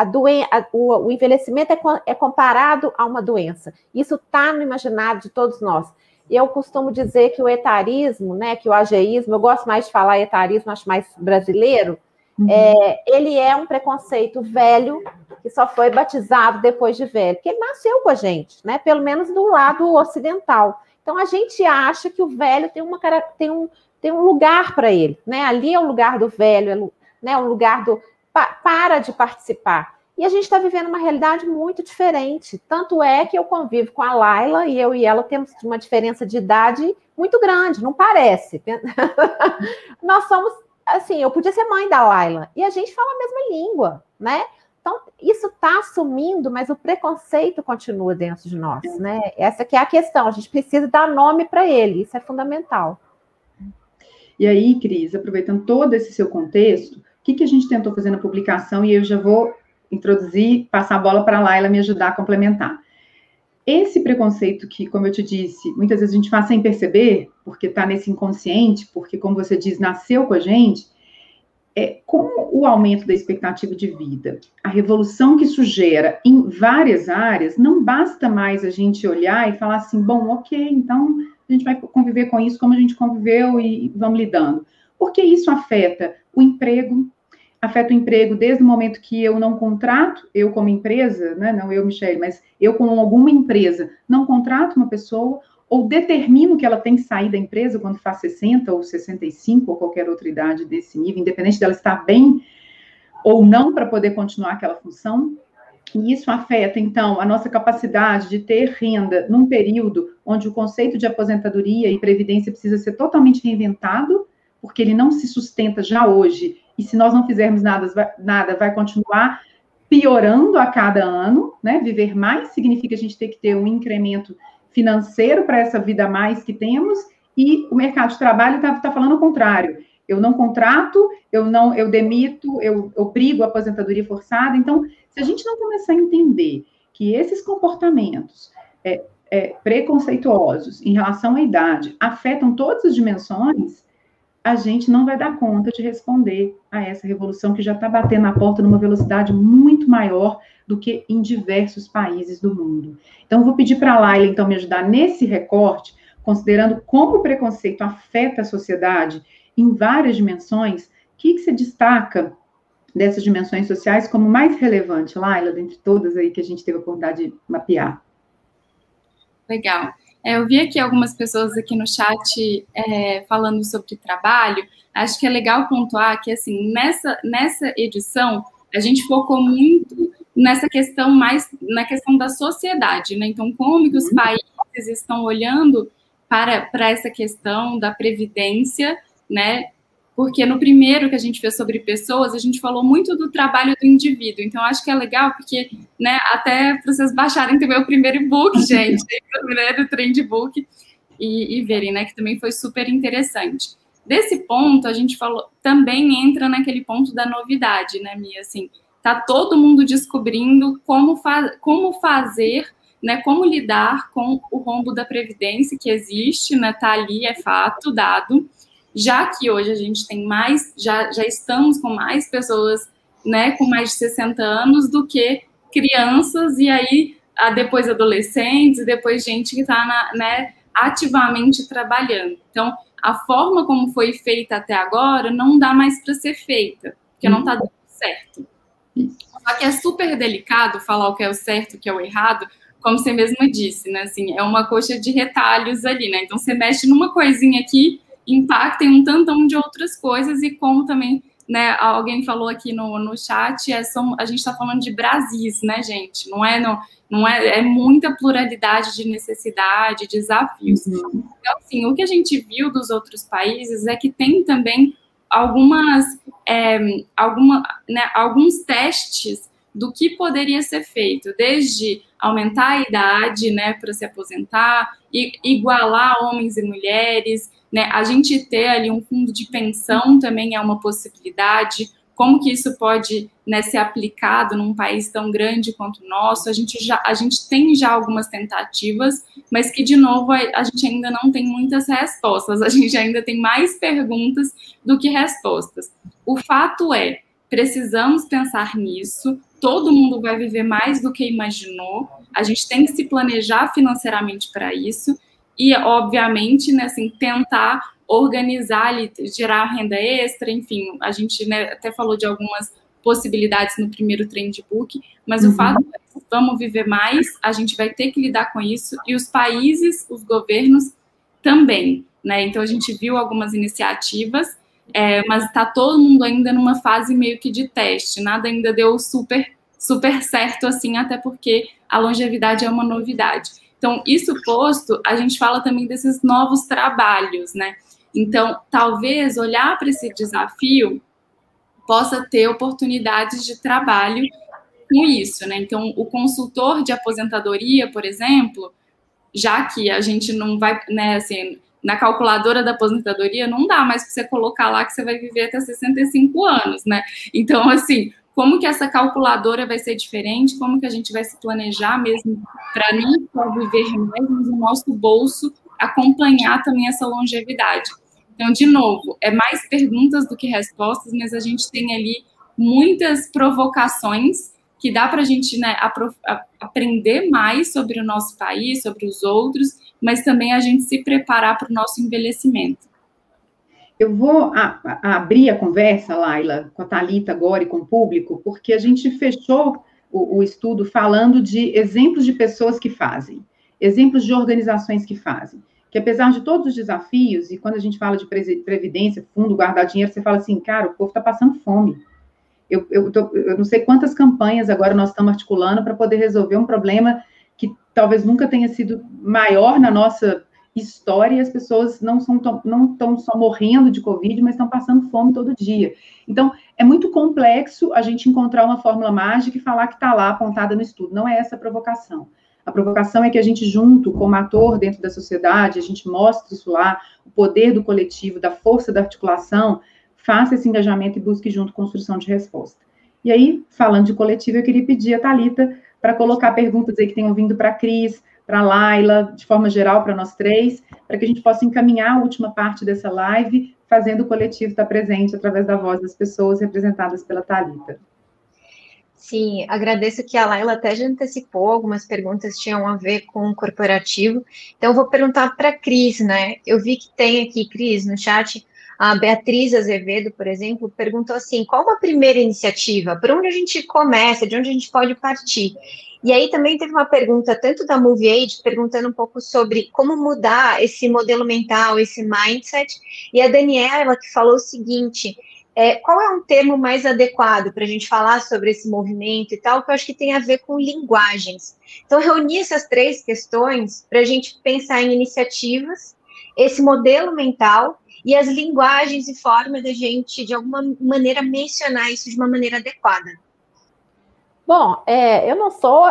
O envelhecimento é comparado a uma doença. Isso está no imaginário de todos nós. Eu costumo dizer que o etarismo, né, que o ageísmo, eu gosto mais de falar etarismo, acho mais brasileiro, ele é um preconceito velho, que só foi batizado depois de velho, porque ele nasceu com a gente, né, pelo menos do lado ocidental. Então, a gente acha que o velho tem um lugar para ele, né? Ali é o lugar do velho, né? O lugar do para de participar. E a gente está vivendo uma realidade muito diferente. Tanto é que eu convivo com a Laila e eu e ela temos uma diferença de idade muito grande, não parece. Nós somos, assim, eu podia ser mãe da Laila e a gente fala a mesma língua, né? Então, isso está sumindo, mas o preconceito continua dentro de nós, né? Essa que é a questão, a gente precisa dar nome para ele, isso é fundamental. E aí, Cris, aproveitando todo esse seu contexto, o que a gente tentou fazer na publicação, e eu já vou introduzir, passar a bola para a Laila me ajudar a complementar. Esse preconceito que, como eu te disse, muitas vezes a gente faz sem perceber, porque está nesse inconsciente, porque, como você diz, nasceu com a gente, com o aumento da expectativa de vida, a revolução que isso gera em várias áreas, não basta mais a gente olhar e falar assim, bom, ok, então a gente vai conviver com isso como a gente conviveu e vamos lidando. Porque isso afeta o emprego desde o momento que eu não contrato, eu como empresa, né, não eu, Michele, mas eu com alguma empresa, não contrato uma pessoa ou determino que ela tem que sair da empresa quando faz 60 ou 65 ou qualquer outra idade desse nível, independente dela estar bem ou não para poder continuar aquela função. E isso afeta, então, a nossa capacidade de ter renda num período onde o conceito de aposentadoria e previdência precisa ser totalmente reinventado, porque ele não se sustenta já hoje, e se nós não fizermos nada vai continuar piorando a cada ano, né? Viver mais significa a gente ter que ter um incremento financeiro para essa vida a mais que temos, e o mercado de trabalho está falando o contrário. Eu não contrato, eu demito, eu obrigo a aposentadoria forçada. Então, se a gente não começar a entender que esses comportamentos preconceituosos em relação à idade afetam todas as dimensões, a gente não vai dar conta de responder a essa revolução que já está batendo na porta numa velocidade muito maior do que em diversos países do mundo. Então, eu vou pedir para a Laila, então, me ajudar nesse recorte, considerando como o preconceito afeta a sociedade em várias dimensões. O que você destaca dessas dimensões sociais como mais relevante, Laila, dentre todas aí que a gente teve a oportunidade de mapear? Legal. Eu vi aqui algumas pessoas aqui no chat falando sobre trabalho. Acho que é legal pontuar que, assim, nessa edição, a gente focou muito nessa questão, mais na questão da sociedade, né? Então, como que os países estão olhando para essa questão da previdência, né? Porque no primeiro que a gente fez sobre pessoas, a gente falou muito do trabalho do indivíduo. Então, acho que é legal, porque, né, até para vocês baixarem também o primeiro e-book, gente, o primeiro Trendbook, e verem, né, que também foi super interessante. Desse ponto, a gente falou, também entra naquele ponto da novidade, né, Mia? Assim, tá todo mundo descobrindo como fazer, né, como lidar com o rombo da Previdência, que existe, né, tá ali, é fato, dado, já que hoje a gente tem mais, já estamos com mais pessoas, né, com mais de 60 anos do que crianças, e aí depois adolescentes, e depois gente que está, né, ativamente trabalhando. Então, a forma como foi feita até agora não dá mais para ser feita, porque não está dando certo. Só que é super delicado falar o que é o certo, o que é o errado, como você mesma disse, né, assim, é uma coxa de retalhos ali, né, então você mexe numa coisinha aqui, impacta em um tantão de outras coisas, e como também né, alguém falou aqui no chat, a gente está falando de Brasis, né, gente? Não é muita pluralidade de necessidade, desafios. Então, assim, o que a gente viu dos outros países é que tem também alguns testes do que poderia ser feito, desde aumentar a idade, né, para se aposentar, e igualar homens e mulheres, né, a gente ter ali um fundo de pensão também é uma possibilidade. Como que isso pode, né, ser aplicado num país tão grande quanto o nosso? A gente tem já algumas tentativas, mas que, de novo, a gente ainda não tem muitas respostas. A gente ainda tem mais perguntas do que respostas. O fato é, precisamos pensar nisso. Todo mundo vai viver mais do que imaginou. A gente tem que se planejar financeiramente para isso. E, obviamente, né, assim, tentar organizar, gerar renda extra, enfim, a gente, né, até falou de algumas possibilidades no primeiro Trend Book, mas o fato é que vamos viver mais, a gente vai ter que lidar com isso, e os países, os governos também, né, então a gente viu algumas iniciativas, mas está todo mundo ainda numa fase meio que de teste, nada ainda deu super certo assim, até porque a longevidade é uma novidade. Então, isso posto, a gente fala também desses novos trabalhos, né? Então, talvez olhar para esse desafio possa ter oportunidades de trabalho com isso, né? Então, o consultor de aposentadoria, por exemplo, já que a gente não vai, né, assim, na calculadora da aposentadoria, não dá mais para você colocar lá que você vai viver até 65 anos, né? Então, assim, como que essa calculadora vai ser diferente? Como que a gente vai se planejar mesmo para não só viver mais, mas o nosso bolso acompanhar também essa longevidade? Então, de novo, é mais perguntas do que respostas, mas a gente tem ali muitas provocações que dá para a gente, né, aprender mais sobre o nosso país, sobre os outros, mas também a gente se preparar para o nosso envelhecimento. Eu vou abrir a conversa, Laila, com a Thalita agora e com o público, porque a gente fechou o estudo falando de exemplos de pessoas que fazem, exemplos de organizações que fazem, que apesar de todos os desafios, e quando a gente fala de previdência, fundo, guardar dinheiro, você fala assim, cara, o povo está passando fome. Eu não sei quantas campanhas agora nós estamos articulando para poder resolver um problema que talvez nunca tenha sido maior na nossa história, e as pessoas não estão só morrendo de Covid, mas estão passando fome todo dia. Então, é muito complexo a gente encontrar uma fórmula mágica e falar que está lá apontada no estudo. Não é essa a provocação. A provocação é que a gente, junto como ator dentro da sociedade, a gente mostre isso lá, o poder do coletivo, da força da articulação, faça esse engajamento e busque junto construção de resposta. E aí, falando de coletivo, eu queria pedir a Thalita para colocar perguntas aí que tenham vindo para a Cris, para a Laila, de forma geral, para nós três, para que a gente possa encaminhar a última parte dessa live, fazendo o coletivo estar presente através da voz das pessoas representadas pela Thalita. Sim, agradeço que a Laila até já antecipou, algumas perguntas tinham a ver com o corporativo, então eu vou perguntar para a Cris, né? Eu vi que tem aqui, Cris, no chat, a Beatriz Azevedo, por exemplo, perguntou assim, qual uma primeira iniciativa? Por onde a gente começa? De onde a gente pode partir? E aí também teve uma pergunta, tanto da MoveAge, perguntando um pouco sobre como mudar esse modelo mental, esse mindset, e a Daniela, que falou o seguinte, qual é um termo mais adequado para a gente falar sobre esse movimento e tal, que eu acho que tem a ver com linguagens. Então, reuni essas três questões para a gente pensar em iniciativas, esse modelo mental e as linguagens e formas da gente, de alguma maneira, mencionar isso de uma maneira adequada. Bom, eu não sou,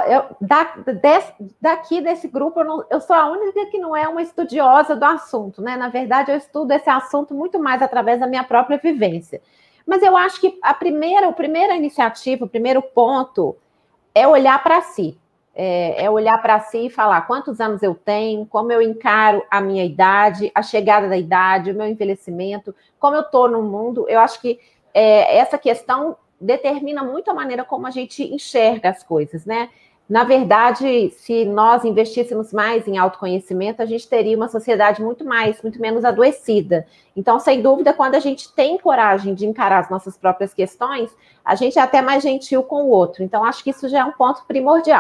daqui desse grupo, eu sou a única que não é uma estudiosa do assunto, né? Na verdade, eu estudo esse assunto muito mais através da minha própria vivência. Mas eu acho que a primeira iniciativa, o primeiro ponto é olhar para si. É olhar para si e falar quantos anos eu tenho, como eu encaro a minha idade, a chegada da idade, o meu envelhecimento, como eu estou no mundo. Eu acho que essa questão determina muito a maneira como a gente enxerga as coisas, né? Na verdade, se nós investíssemos mais em autoconhecimento, a gente teria uma sociedade muito menos adoecida. Então, sem dúvida, quando a gente tem coragem de encarar as nossas próprias questões, a gente é até mais gentil com o outro. Então, acho que isso já é um ponto primordial.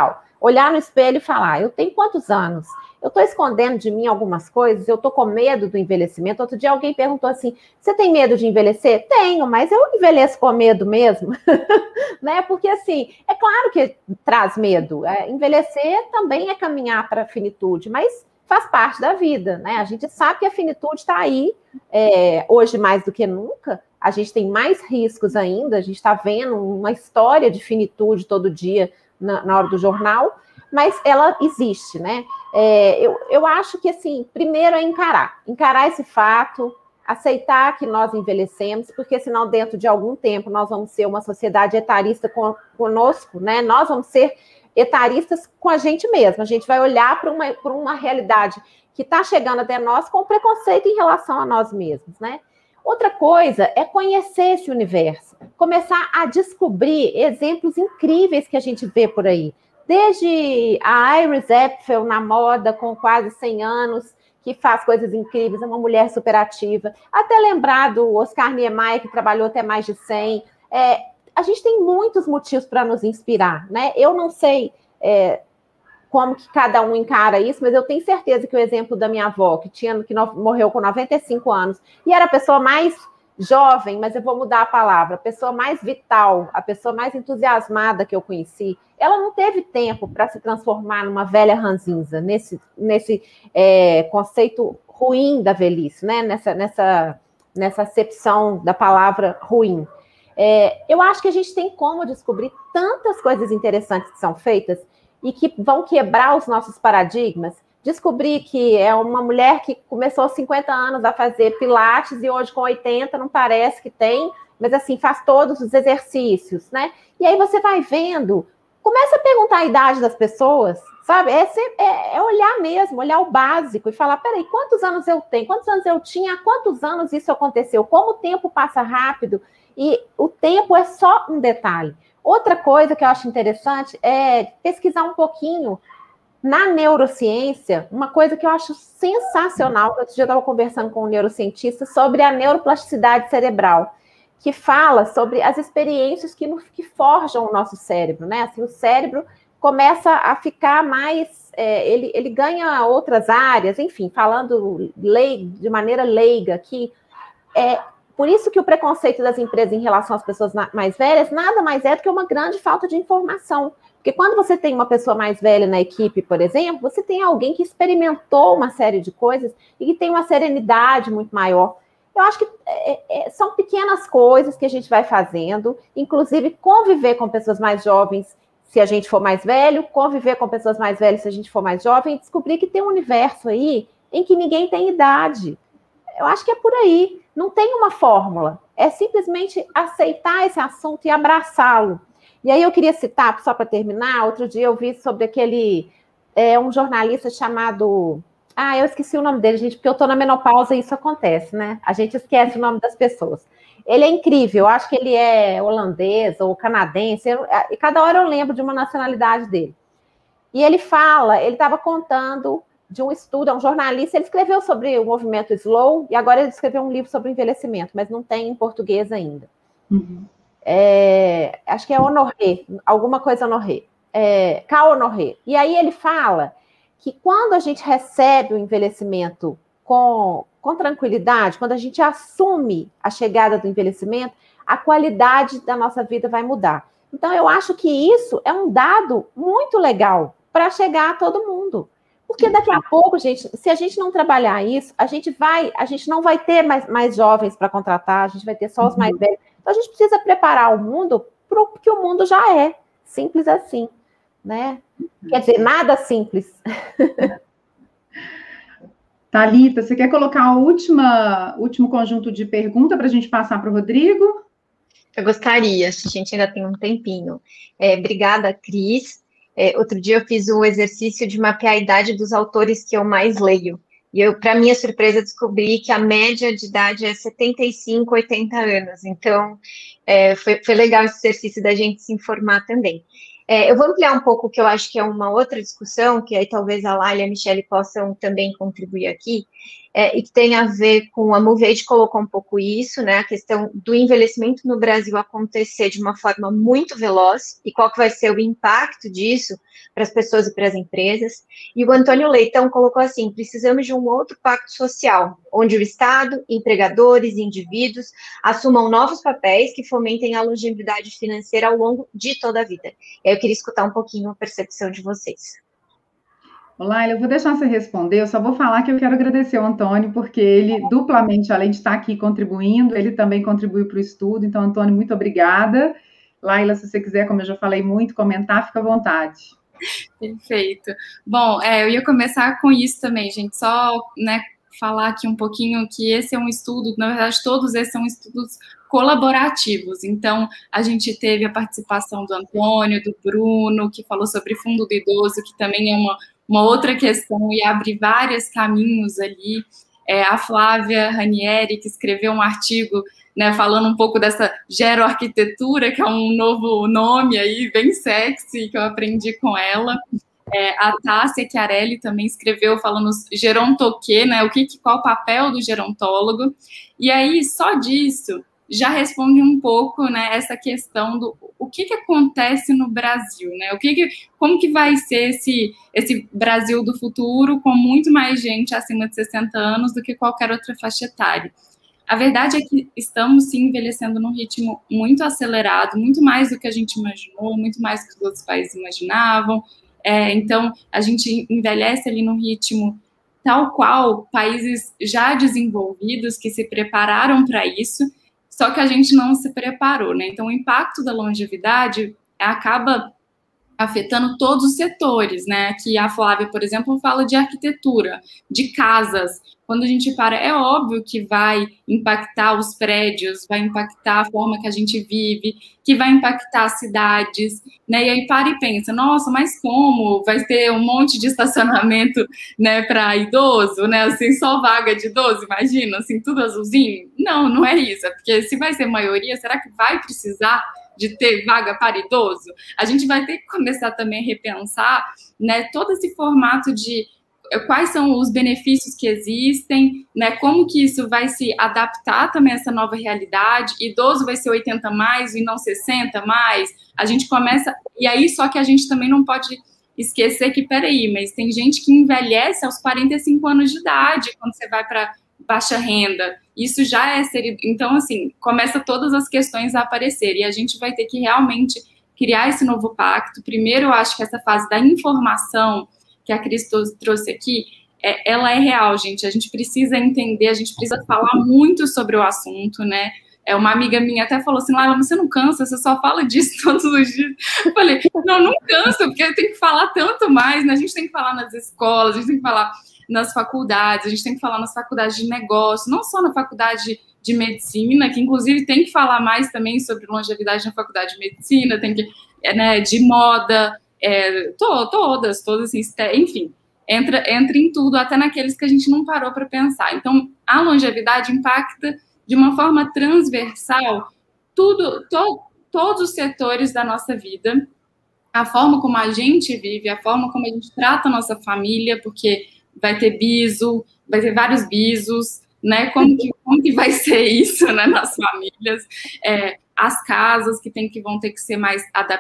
olhar no espelho e falar, eu tenho quantos anos? Eu estou escondendo de mim algumas coisas, eu estou com medo do envelhecimento. Outro dia alguém perguntou assim, você tem medo de envelhecer? Tenho, mas eu envelheço com medo mesmo, né? Porque assim, é claro que traz medo. Envelhecer também é caminhar para a finitude, mas faz parte da vida, né? A gente sabe que a finitude está aí, hoje mais do que nunca. A gente tem mais riscos ainda, a gente está vendo uma história de finitude todo dia na hora do jornal, mas ela existe, né? Eu acho que, assim, primeiro é encarar esse fato, aceitar que nós envelhecemos, porque senão dentro de algum tempo nós vamos ser uma sociedade etarista conosco, né? Nós vamos ser etaristas com a gente mesma, a gente vai olhar para uma realidade que está chegando até nós com preconceito em relação a nós mesmos, né? Outra coisa é conhecer esse universo, começar a descobrir exemplos incríveis que a gente vê por aí. Desde a Iris Apfel na moda, com quase 100 anos, que faz coisas incríveis, é uma mulher superativa, até lembrar do Oscar Niemeyer, que trabalhou até mais de 100. A gente tem muitos motivos para nos inspirar, né? Eu não sei como que cada um encara isso, mas eu tenho certeza que o exemplo da minha avó, que morreu com 95 anos, e era a pessoa mais jovem, mas eu vou mudar a palavra, a pessoa mais vital, a pessoa mais entusiasmada que eu conheci, ela não teve tempo para se transformar numa velha ranzinza, nesse conceito ruim da velhice, né? Nessa acepção da palavra ruim. Eu acho que a gente tem como descobrir tantas coisas interessantes que são feitas e que vão quebrar os nossos paradigmas. Descobri que é uma mulher que começou aos 50 anos a fazer pilates e hoje com 80 não parece que tem, mas assim, faz todos os exercícios, né? E aí você vai vendo, começa a perguntar a idade das pessoas, sabe? É olhar mesmo, olhar o básico e falar, peraí, quantos anos eu tenho? Quantos anos eu tinha? Há quantos anos isso aconteceu? Como o tempo passa rápido? E o tempo é só um detalhe. Outra coisa que eu acho interessante é pesquisar um pouquinho na neurociência, uma coisa que eu acho sensacional. Outro dia eu estava conversando com um neurocientista sobre a neuroplasticidade cerebral, que fala sobre as experiências que forjam o nosso cérebro, né? Assim, o cérebro começa a ficar mais... ele ganha outras áreas, enfim, falando de maneira leiga aqui, por isso que o preconceito das empresas em relação às pessoas mais velhas nada mais é do que uma grande falta de informação. Porque quando você tem uma pessoa mais velha na equipe, por exemplo, você tem alguém que experimentou uma série de coisas e que tem uma serenidade muito maior. Eu acho que são pequenas coisas que a gente vai fazendo, inclusive conviver com pessoas mais jovens se a gente for mais velho, conviver com pessoas mais velhas se a gente for mais jovem, e descobrir que tem um universo aí em que ninguém tem idade. Eu acho que é por aí. Não tem uma fórmula. É simplesmente aceitar esse assunto e abraçá-lo. E aí eu queria citar, só para terminar, outro dia eu vi sobre um jornalista chamado... eu esqueci o nome dele, gente, porque eu estou na menopausa e isso acontece, né? A gente esquece o nome das pessoas. Ele é incrível, eu acho que ele é holandês ou canadense, e cada hora eu lembro de uma nacionalidade dele. E ele estava contando de um estudo, é um jornalista, ele escreveu sobre o movimento slow, e agora ele escreveu um livro sobre envelhecimento, mas não tem em português ainda. Uhum. Acho que é Honoré, alguma coisa Honoré, Cal Honoré. E aí ele fala que quando a gente recebe o envelhecimento com tranquilidade, quando a gente assume a chegada do envelhecimento, a qualidade da nossa vida vai mudar. Então, eu acho que isso é um dado muito legal para chegar a todo mundo. Porque daqui a pouco, gente, se a gente não trabalhar isso, a gente não vai ter mais jovens para contratar, a gente vai ter só os mais velhos. Então, a gente precisa preparar o mundo para o que o mundo já é. Simples assim, né? Quer dizer, nada simples. Thalita, você quer colocar o último conjunto de perguntas para a gente passar para o Rodrigo? Eu gostaria, se a gente ainda tem um tempinho. Obrigada, Cris. Outro dia eu fiz o exercício de mapear a idade dos autores que eu mais leio. E eu, para minha surpresa, descobri que a média de idade é 75, 80 anos. Então, foi legal esse exercício da gente se informar também. Eu vou ampliar um pouco, que eu acho que é uma outra discussão, que aí talvez a Laila e a Michelle possam também contribuir aqui. e que tem a ver com, a Movade colocou um pouco isso, né, a questão do envelhecimento no Brasil acontecer de uma forma muito veloz, e qual que vai ser o impacto disso para as pessoas e para as empresas. E o Antônio Leitão colocou assim: precisamos de um outro pacto social, onde o Estado, empregadores e indivíduos assumam novos papéis que fomentem a longevidade financeira ao longo de toda a vida. E aí eu queria escutar um pouquinho a percepção de vocês. Olá, eu vou deixar você responder, eu só vou falar que eu quero agradecer ao Antônio, porque ele duplamente, além de estar aqui contribuindo, ele também contribuiu para o estudo. Então, Antônio, muito obrigada. Laila, se você quiser, como eu já falei muito, comentar, fica à vontade. Perfeito. Bom, eu ia começar com isso também, gente, só, né, falar aqui um pouquinho que esse é um estudo, na verdade, todos esses são estudos colaborativos. Então, a gente teve a participação do Antônio, do Bruno, que falou sobre fundo do idoso, que também é uma outra questão e abre vários caminhos ali. A Flávia Ranieri, que escreveu um artigo, né, falando um pouco dessa geroarquitetura, que é um novo nome aí, bem sexy, que eu aprendi com ela. A Tássia Chiarelli também escreveu falando gerontoquê, né, qual o papel do gerontólogo. E aí, só disso, já responde um pouco, né, essa questão do o que acontece no Brasil, né? Como que vai ser esse Brasil do futuro com muito mais gente acima de 60 anos do que qualquer outra faixa etária? A verdade é que estamos, sim, envelhecendo num ritmo muito acelerado, muito mais do que a gente imaginou, muito mais do que os outros países imaginavam. Então, a gente envelhece ali num ritmo tal qual países já desenvolvidos que se prepararam para isso, só que a gente não se preparou, né? Então, o impacto da longevidade acaba afetando todos os setores, né? Aqui a Flávia, por exemplo, fala de arquitetura, de casas. Quando a gente para, é óbvio que vai impactar os prédios, vai impactar a forma que a gente vive, que vai impactar as cidades, né? E aí para e pensa, nossa, mas como? Vai ter um monte de estacionamento, né, para idoso, né? Assim, só vaga de idoso, imagina, assim, tudo azulzinho? Não, não é isso, porque se vai ser maioria, será que vai precisar de ter vaga para idoso? A gente vai ter que começar também a repensar, né, todo esse formato de quais são os benefícios que existem, né, como que isso vai se adaptar também a essa nova realidade. Idoso vai ser 80 mais e não 60 mais. A gente começa, e aí só que a gente também não pode esquecer que, peraí, mas tem gente que envelhece aos 45 anos de idade quando você vai para baixa renda. Isso já é ser... Então, assim, começa todas as questões a aparecer, e a gente vai ter que realmente criar esse novo pacto. Primeiro, eu acho que essa fase da informação que a Cris trouxe aqui, ela é real, gente. A gente precisa entender, a gente precisa falar muito sobre o assunto, né? Uma amiga minha até falou assim, Laila, você não cansa, você só fala disso todos os dias. Eu falei, não cansa, porque eu tenho que falar tanto mais, né? A gente tem que falar nas escolas, a gente tem que falar nas faculdades, a gente tem que falar nas faculdades de negócio, não só na faculdade de medicina, que inclusive tem que falar mais também sobre longevidade na faculdade de medicina, tem que, né, de moda, todas, assim, enfim, entra em tudo, até naqueles que a gente não parou para pensar. Então, a longevidade impacta de uma forma transversal todos os setores da nossa vida, a forma como a gente vive, a forma como a gente trata a nossa família, porque vai ter biso, vai ter vários bisos, né? Como que vai ser isso, né, nas famílias? As casas que vão ter que ser mais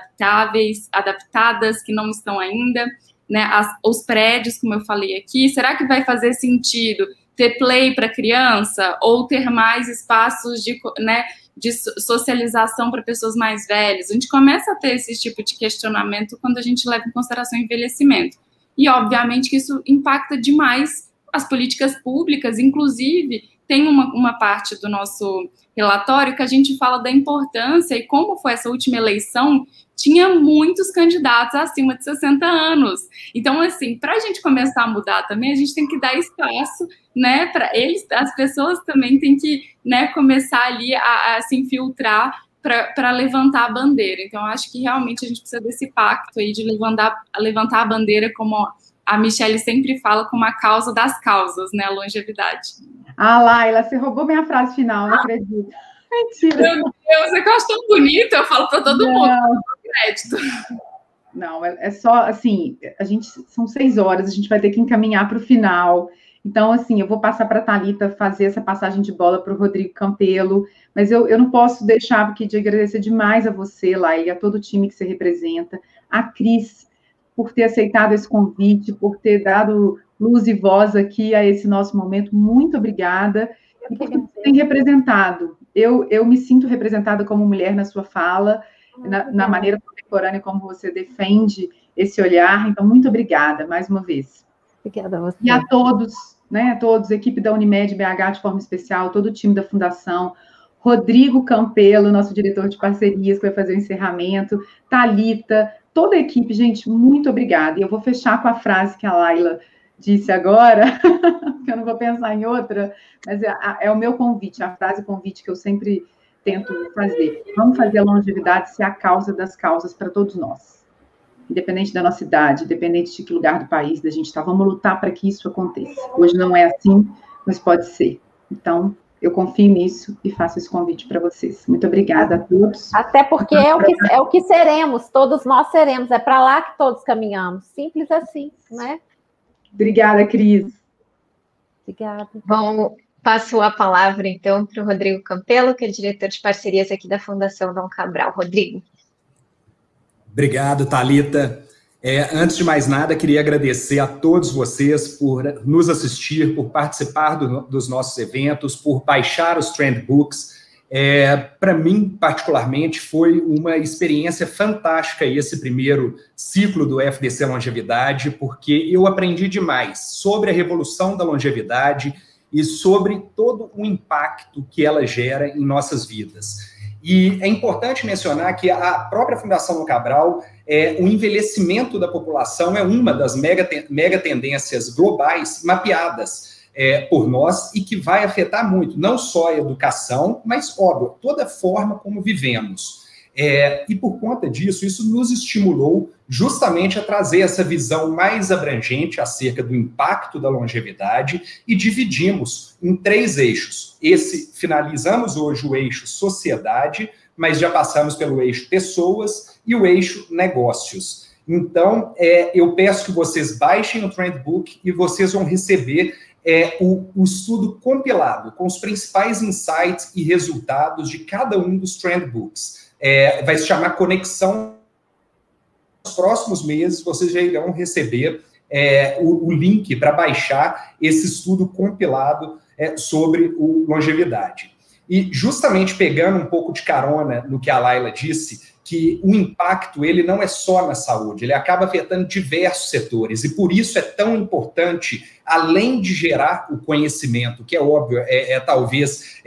adaptadas, que não estão ainda, né? Os prédios, como eu falei aqui, será que vai fazer sentido ter play para criança ou ter mais espaços de socialização para pessoas mais velhas? A gente começa a ter esse tipo de questionamento quando a gente leva em consideração o envelhecimento. E, obviamente, que isso impacta demais as políticas públicas. Inclusive, tem uma parte do nosso relatório que a gente fala da importância, e como foi essa última eleição, tinha muitos candidatos acima de 60 anos. Então, assim, para a gente começar a mudar também, a gente tem que dar espaço, né, para eles, as pessoas também têm que, né, começar ali a se infiltrar para levantar a bandeira. Então, eu acho que realmente a gente precisa desse pacto aí de levantar a bandeira, como a Michelle sempre fala, como a causa das causas, né, a longevidade. Laila, você roubou minha frase final, não acredito. Mentira. Meu Deus, é que eu acho tão bonito, eu falo para todo mundo, não crédito. Não, é só, assim, são 6 horas, a gente vai ter que encaminhar para o final. Então, assim, eu vou passar para a Thalita fazer essa passagem de bola para o Rodrigo Campelo, mas eu não posso deixar aqui de agradecer demais a você, Laila, e a todo o time que você representa, a Cris, por ter aceitado esse convite, por ter dado luz e voz aqui a esse nosso momento. Muito obrigada. E por você tem representado. Eu me sinto representada como mulher na sua fala, na maneira contemporânea como você defende esse olhar. Então, muito obrigada, mais uma vez. Obrigada a você. E a todos, né, todos, equipe da Unimed BH de forma especial, todo o time da Fundação, Rodrigo Campelo, nosso diretor de parcerias, que vai fazer o encerramento, Thalita, toda a equipe, gente, muito obrigada. E eu vou fechar com a frase que a Laila disse agora, que eu não vou pensar em outra, mas é o meu convite, a frase convite que eu sempre tento fazer. Vamos fazer a longevidade ser a causa das causas para todos nós. Independente da nossa idade, independente de que lugar do país da gente está, vamos lutar para que isso aconteça. Hoje não é assim, mas pode ser. Então, eu confio nisso e faço esse convite para vocês. Muito obrigada a todos. Até porque é o que seremos, todos nós seremos, é para lá que todos caminhamos. Simples assim, né? Obrigada, Cris. Obrigada. Bom, passo a palavra, então, para o Rodrigo Campelo, que é diretor de parcerias aqui da Fundação Dom Cabral. Rodrigo. Obrigado, Thalita. Antes de mais nada, queria agradecer a todos vocês por nos assistir, por participar dos nossos eventos, por baixar os Trendbooks. Para mim, particularmente, foi uma experiência fantástica esse primeiro ciclo do FDC Longevidade, porque eu aprendi demais sobre a revolução da longevidade e sobre todo o impacto que ela gera em nossas vidas. E é importante mencionar que a própria Fundação Dom Cabral, o envelhecimento da população é uma das mega tendências globais mapeadas por nós e que vai afetar muito, não só a educação, mas, óbvio, toda a forma como vivemos. E por conta disso, isso nos estimulou justamente a trazer essa visão mais abrangente acerca do impacto da longevidade e dividimos em 3 eixos. Finalizamos hoje o eixo sociedade, mas já passamos pelo eixo pessoas e o eixo negócios. Então, eu peço que vocês baixem o Trendbook e vocês vão receber o estudo compilado com os principais insights e resultados de cada um dos Trendbooks. Vai se chamar Conexão. Nos próximos meses, vocês já irão receber o link para baixar esse estudo compilado sobre longevidade. E justamente pegando um pouco de carona no que a Laila disse, que o impacto ele não é só na saúde, ele acaba afetando diversos setores, e por isso é tão importante, além de gerar o conhecimento, que é óbvio, talvez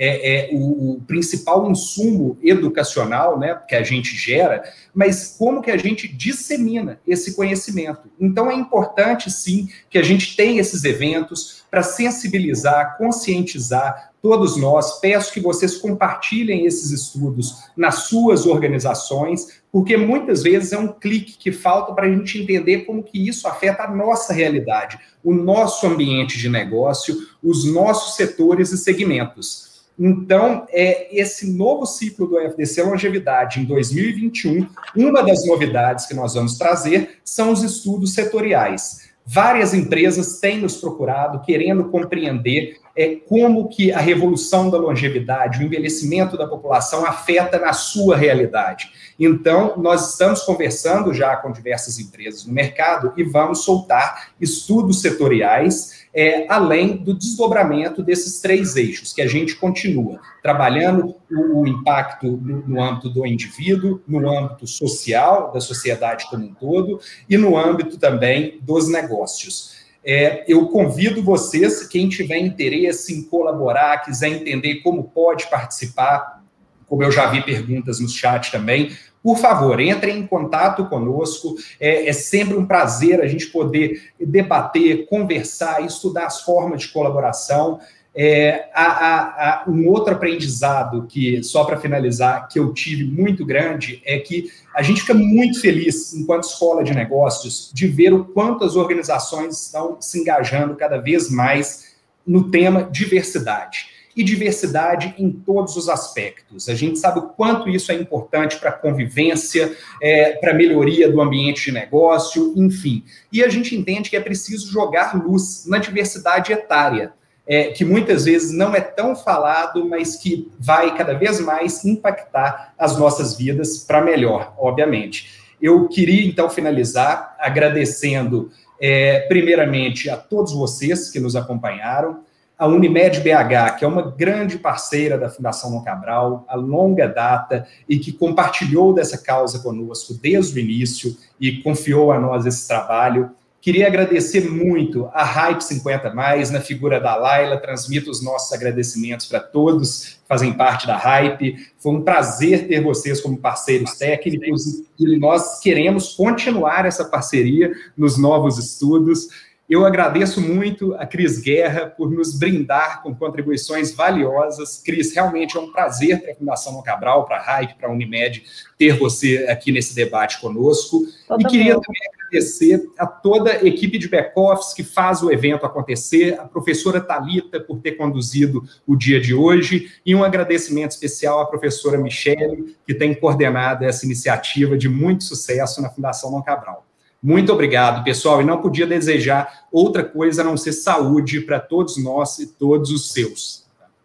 o principal insumo educacional, né, que a gente gera, mas como que a gente dissemina esse conhecimento. Então é importante, sim, que a gente tenha esses eventos para sensibilizar, conscientizar todos nós. Peço que vocês compartilhem esses estudos nas suas organizações, porque muitas vezes é um clique que falta para a gente entender como que isso afeta a nossa realidade, o nosso ambiente de negócio, os nossos setores e segmentos. Então, esse novo ciclo do FDC Longevidade em 2021, uma das novidades que nós vamos trazer são os estudos setoriais. Várias empresas têm nos procurado, querendo compreender como que a revolução da longevidade, o envelhecimento da população afeta na sua realidade. Então, nós estamos conversando já com diversas empresas no mercado e vamos soltar estudos setoriais, além do desdobramento desses 3 eixos, que a gente continua trabalhando o impacto no âmbito do indivíduo, no âmbito social, da sociedade como um todo, e no âmbito também dos negócios. Eu convido vocês, quem tiver interesse em colaborar, quiser entender como pode participar, como eu já vi perguntas no chat também, por favor, entrem em contato conosco. É sempre um prazer a gente poder debater, conversar, estudar as formas de colaboração. Um outro aprendizado que, só para finalizar, que eu tive muito grande, é que a gente fica muito feliz, enquanto escola de negócios, de ver o quanto as organizações estão se engajando cada vez mais no tema diversidade. e diversidade em todos os aspectos. A gente sabe o quanto isso é importante para a convivência, para a melhoria do ambiente de negócio, enfim. E a gente entende que é preciso jogar luz na diversidade etária, que muitas vezes não é tão falado, mas que vai cada vez mais impactar as nossas vidas para melhor, obviamente. Eu queria, então, finalizar agradecendo, primeiramente, a todos vocês que nos acompanharam, a Unimed BH, que é uma grande parceira da Fundação Dom Cabral, a longa data, e que compartilhou dessa causa conosco desde o início e confiou a nós esse trabalho. Queria agradecer muito a Hype 50+, na figura da Laila, transmito os nossos agradecimentos para todos que fazem parte da Hype. Foi um prazer ter vocês como parceiros técnicos e nós queremos continuar essa parceria nos novos estudos. Eu agradeço muito a Cris Guerra por nos brindar com contribuições valiosas. Cris, realmente é um prazer para a Fundação Dom Cabral, para a Hype, para a Unimed, ter você aqui nesse debate conosco. E queria também agradecer a toda a equipe de back-office que faz o evento acontecer, a professora Thalita por ter conduzido o dia de hoje, e um agradecimento especial à professora Michele, que tem coordenado essa iniciativa de muito sucesso na Fundação Dom Cabral. Muito obrigado, pessoal, e não podia desejar outra coisa a não ser saúde para todos nós e todos os seus.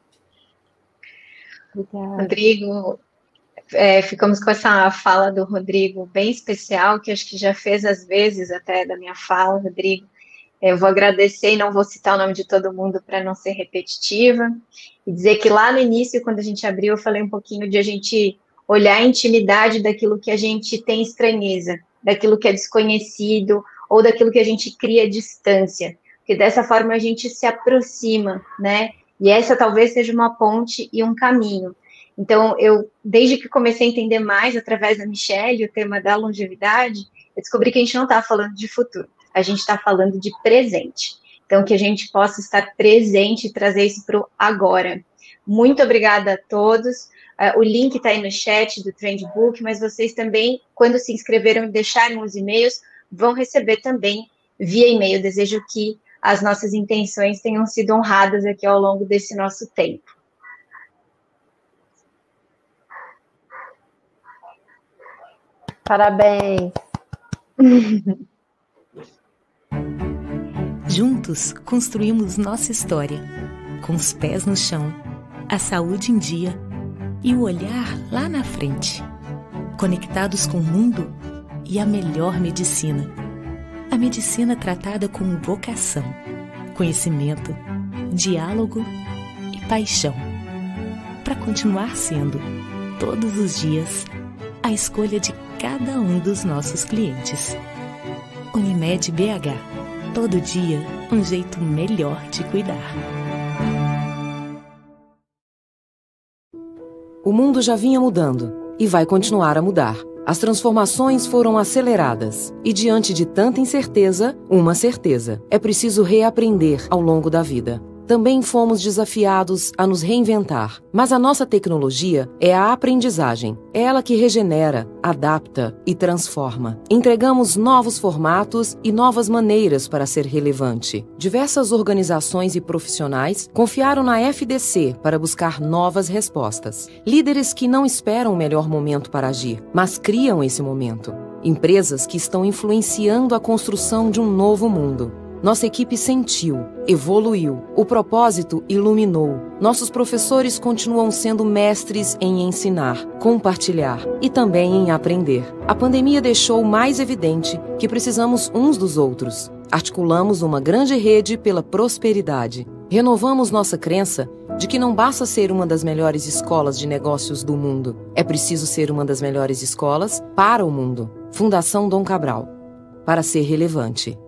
Rodrigo, ficamos com essa fala do Rodrigo bem especial, que acho que já fez as vezes até da minha fala, Rodrigo. Eu vou agradecer e não vou citar o nome de todo mundo para não ser repetitiva, e dizer que lá no início, quando a gente abriu, eu falei um pouquinho de a gente olhar a intimidade daquilo que a gente tem estranheza, daquilo que é desconhecido, ou daquilo que a gente cria distância, porque dessa forma a gente se aproxima, né, e essa talvez seja uma ponte e um caminho. Então, eu, desde que comecei a entender mais, através da Michele, o tema da longevidade, eu descobri que a gente não está falando de futuro, a gente está falando de presente, então que a gente possa estar presente e trazer isso para o agora. Muito obrigada a todos. O link está aí no chat do Trendbook, mas vocês também, quando se inscreveram e deixaram os e-mails, vão receber também via e-mail. Desejo que as nossas intenções tenham sido honradas aqui ao longo desse nosso tempo. Parabéns! Juntos construímos nossa história, com os pés no chão, a saúde em dia e o olhar lá na frente, conectados com o mundo e a melhor medicina. A medicina tratada com vocação, conhecimento, diálogo e paixão. Para continuar sendo, todos os dias, a escolha de cada um dos nossos clientes. Unimed BH. Todo dia, um jeito melhor de cuidar. O mundo já vinha mudando e vai continuar a mudar. As transformações foram aceleradas e, diante de tanta incerteza, uma certeza: é preciso reaprender ao longo da vida. Também fomos desafiados a nos reinventar, mas a nossa tecnologia é a aprendizagem. É ela que regenera, adapta e transforma. Entregamos novos formatos e novas maneiras para ser relevante. Diversas organizações e profissionais confiaram na FDC para buscar novas respostas. Líderes que não esperam o melhor momento para agir, mas criam esse momento. Empresas que estão influenciando a construção de um novo mundo. Nossa equipe sentiu, evoluiu, o propósito iluminou. Nossos professores continuam sendo mestres em ensinar, compartilhar e também em aprender. A pandemia deixou mais evidente que precisamos uns dos outros. Articulamos uma grande rede pela prosperidade. Renovamos nossa crença de que não basta ser uma das melhores escolas de negócios do mundo. É preciso ser uma das melhores escolas para o mundo. Fundação Dom Cabral. Para ser relevante.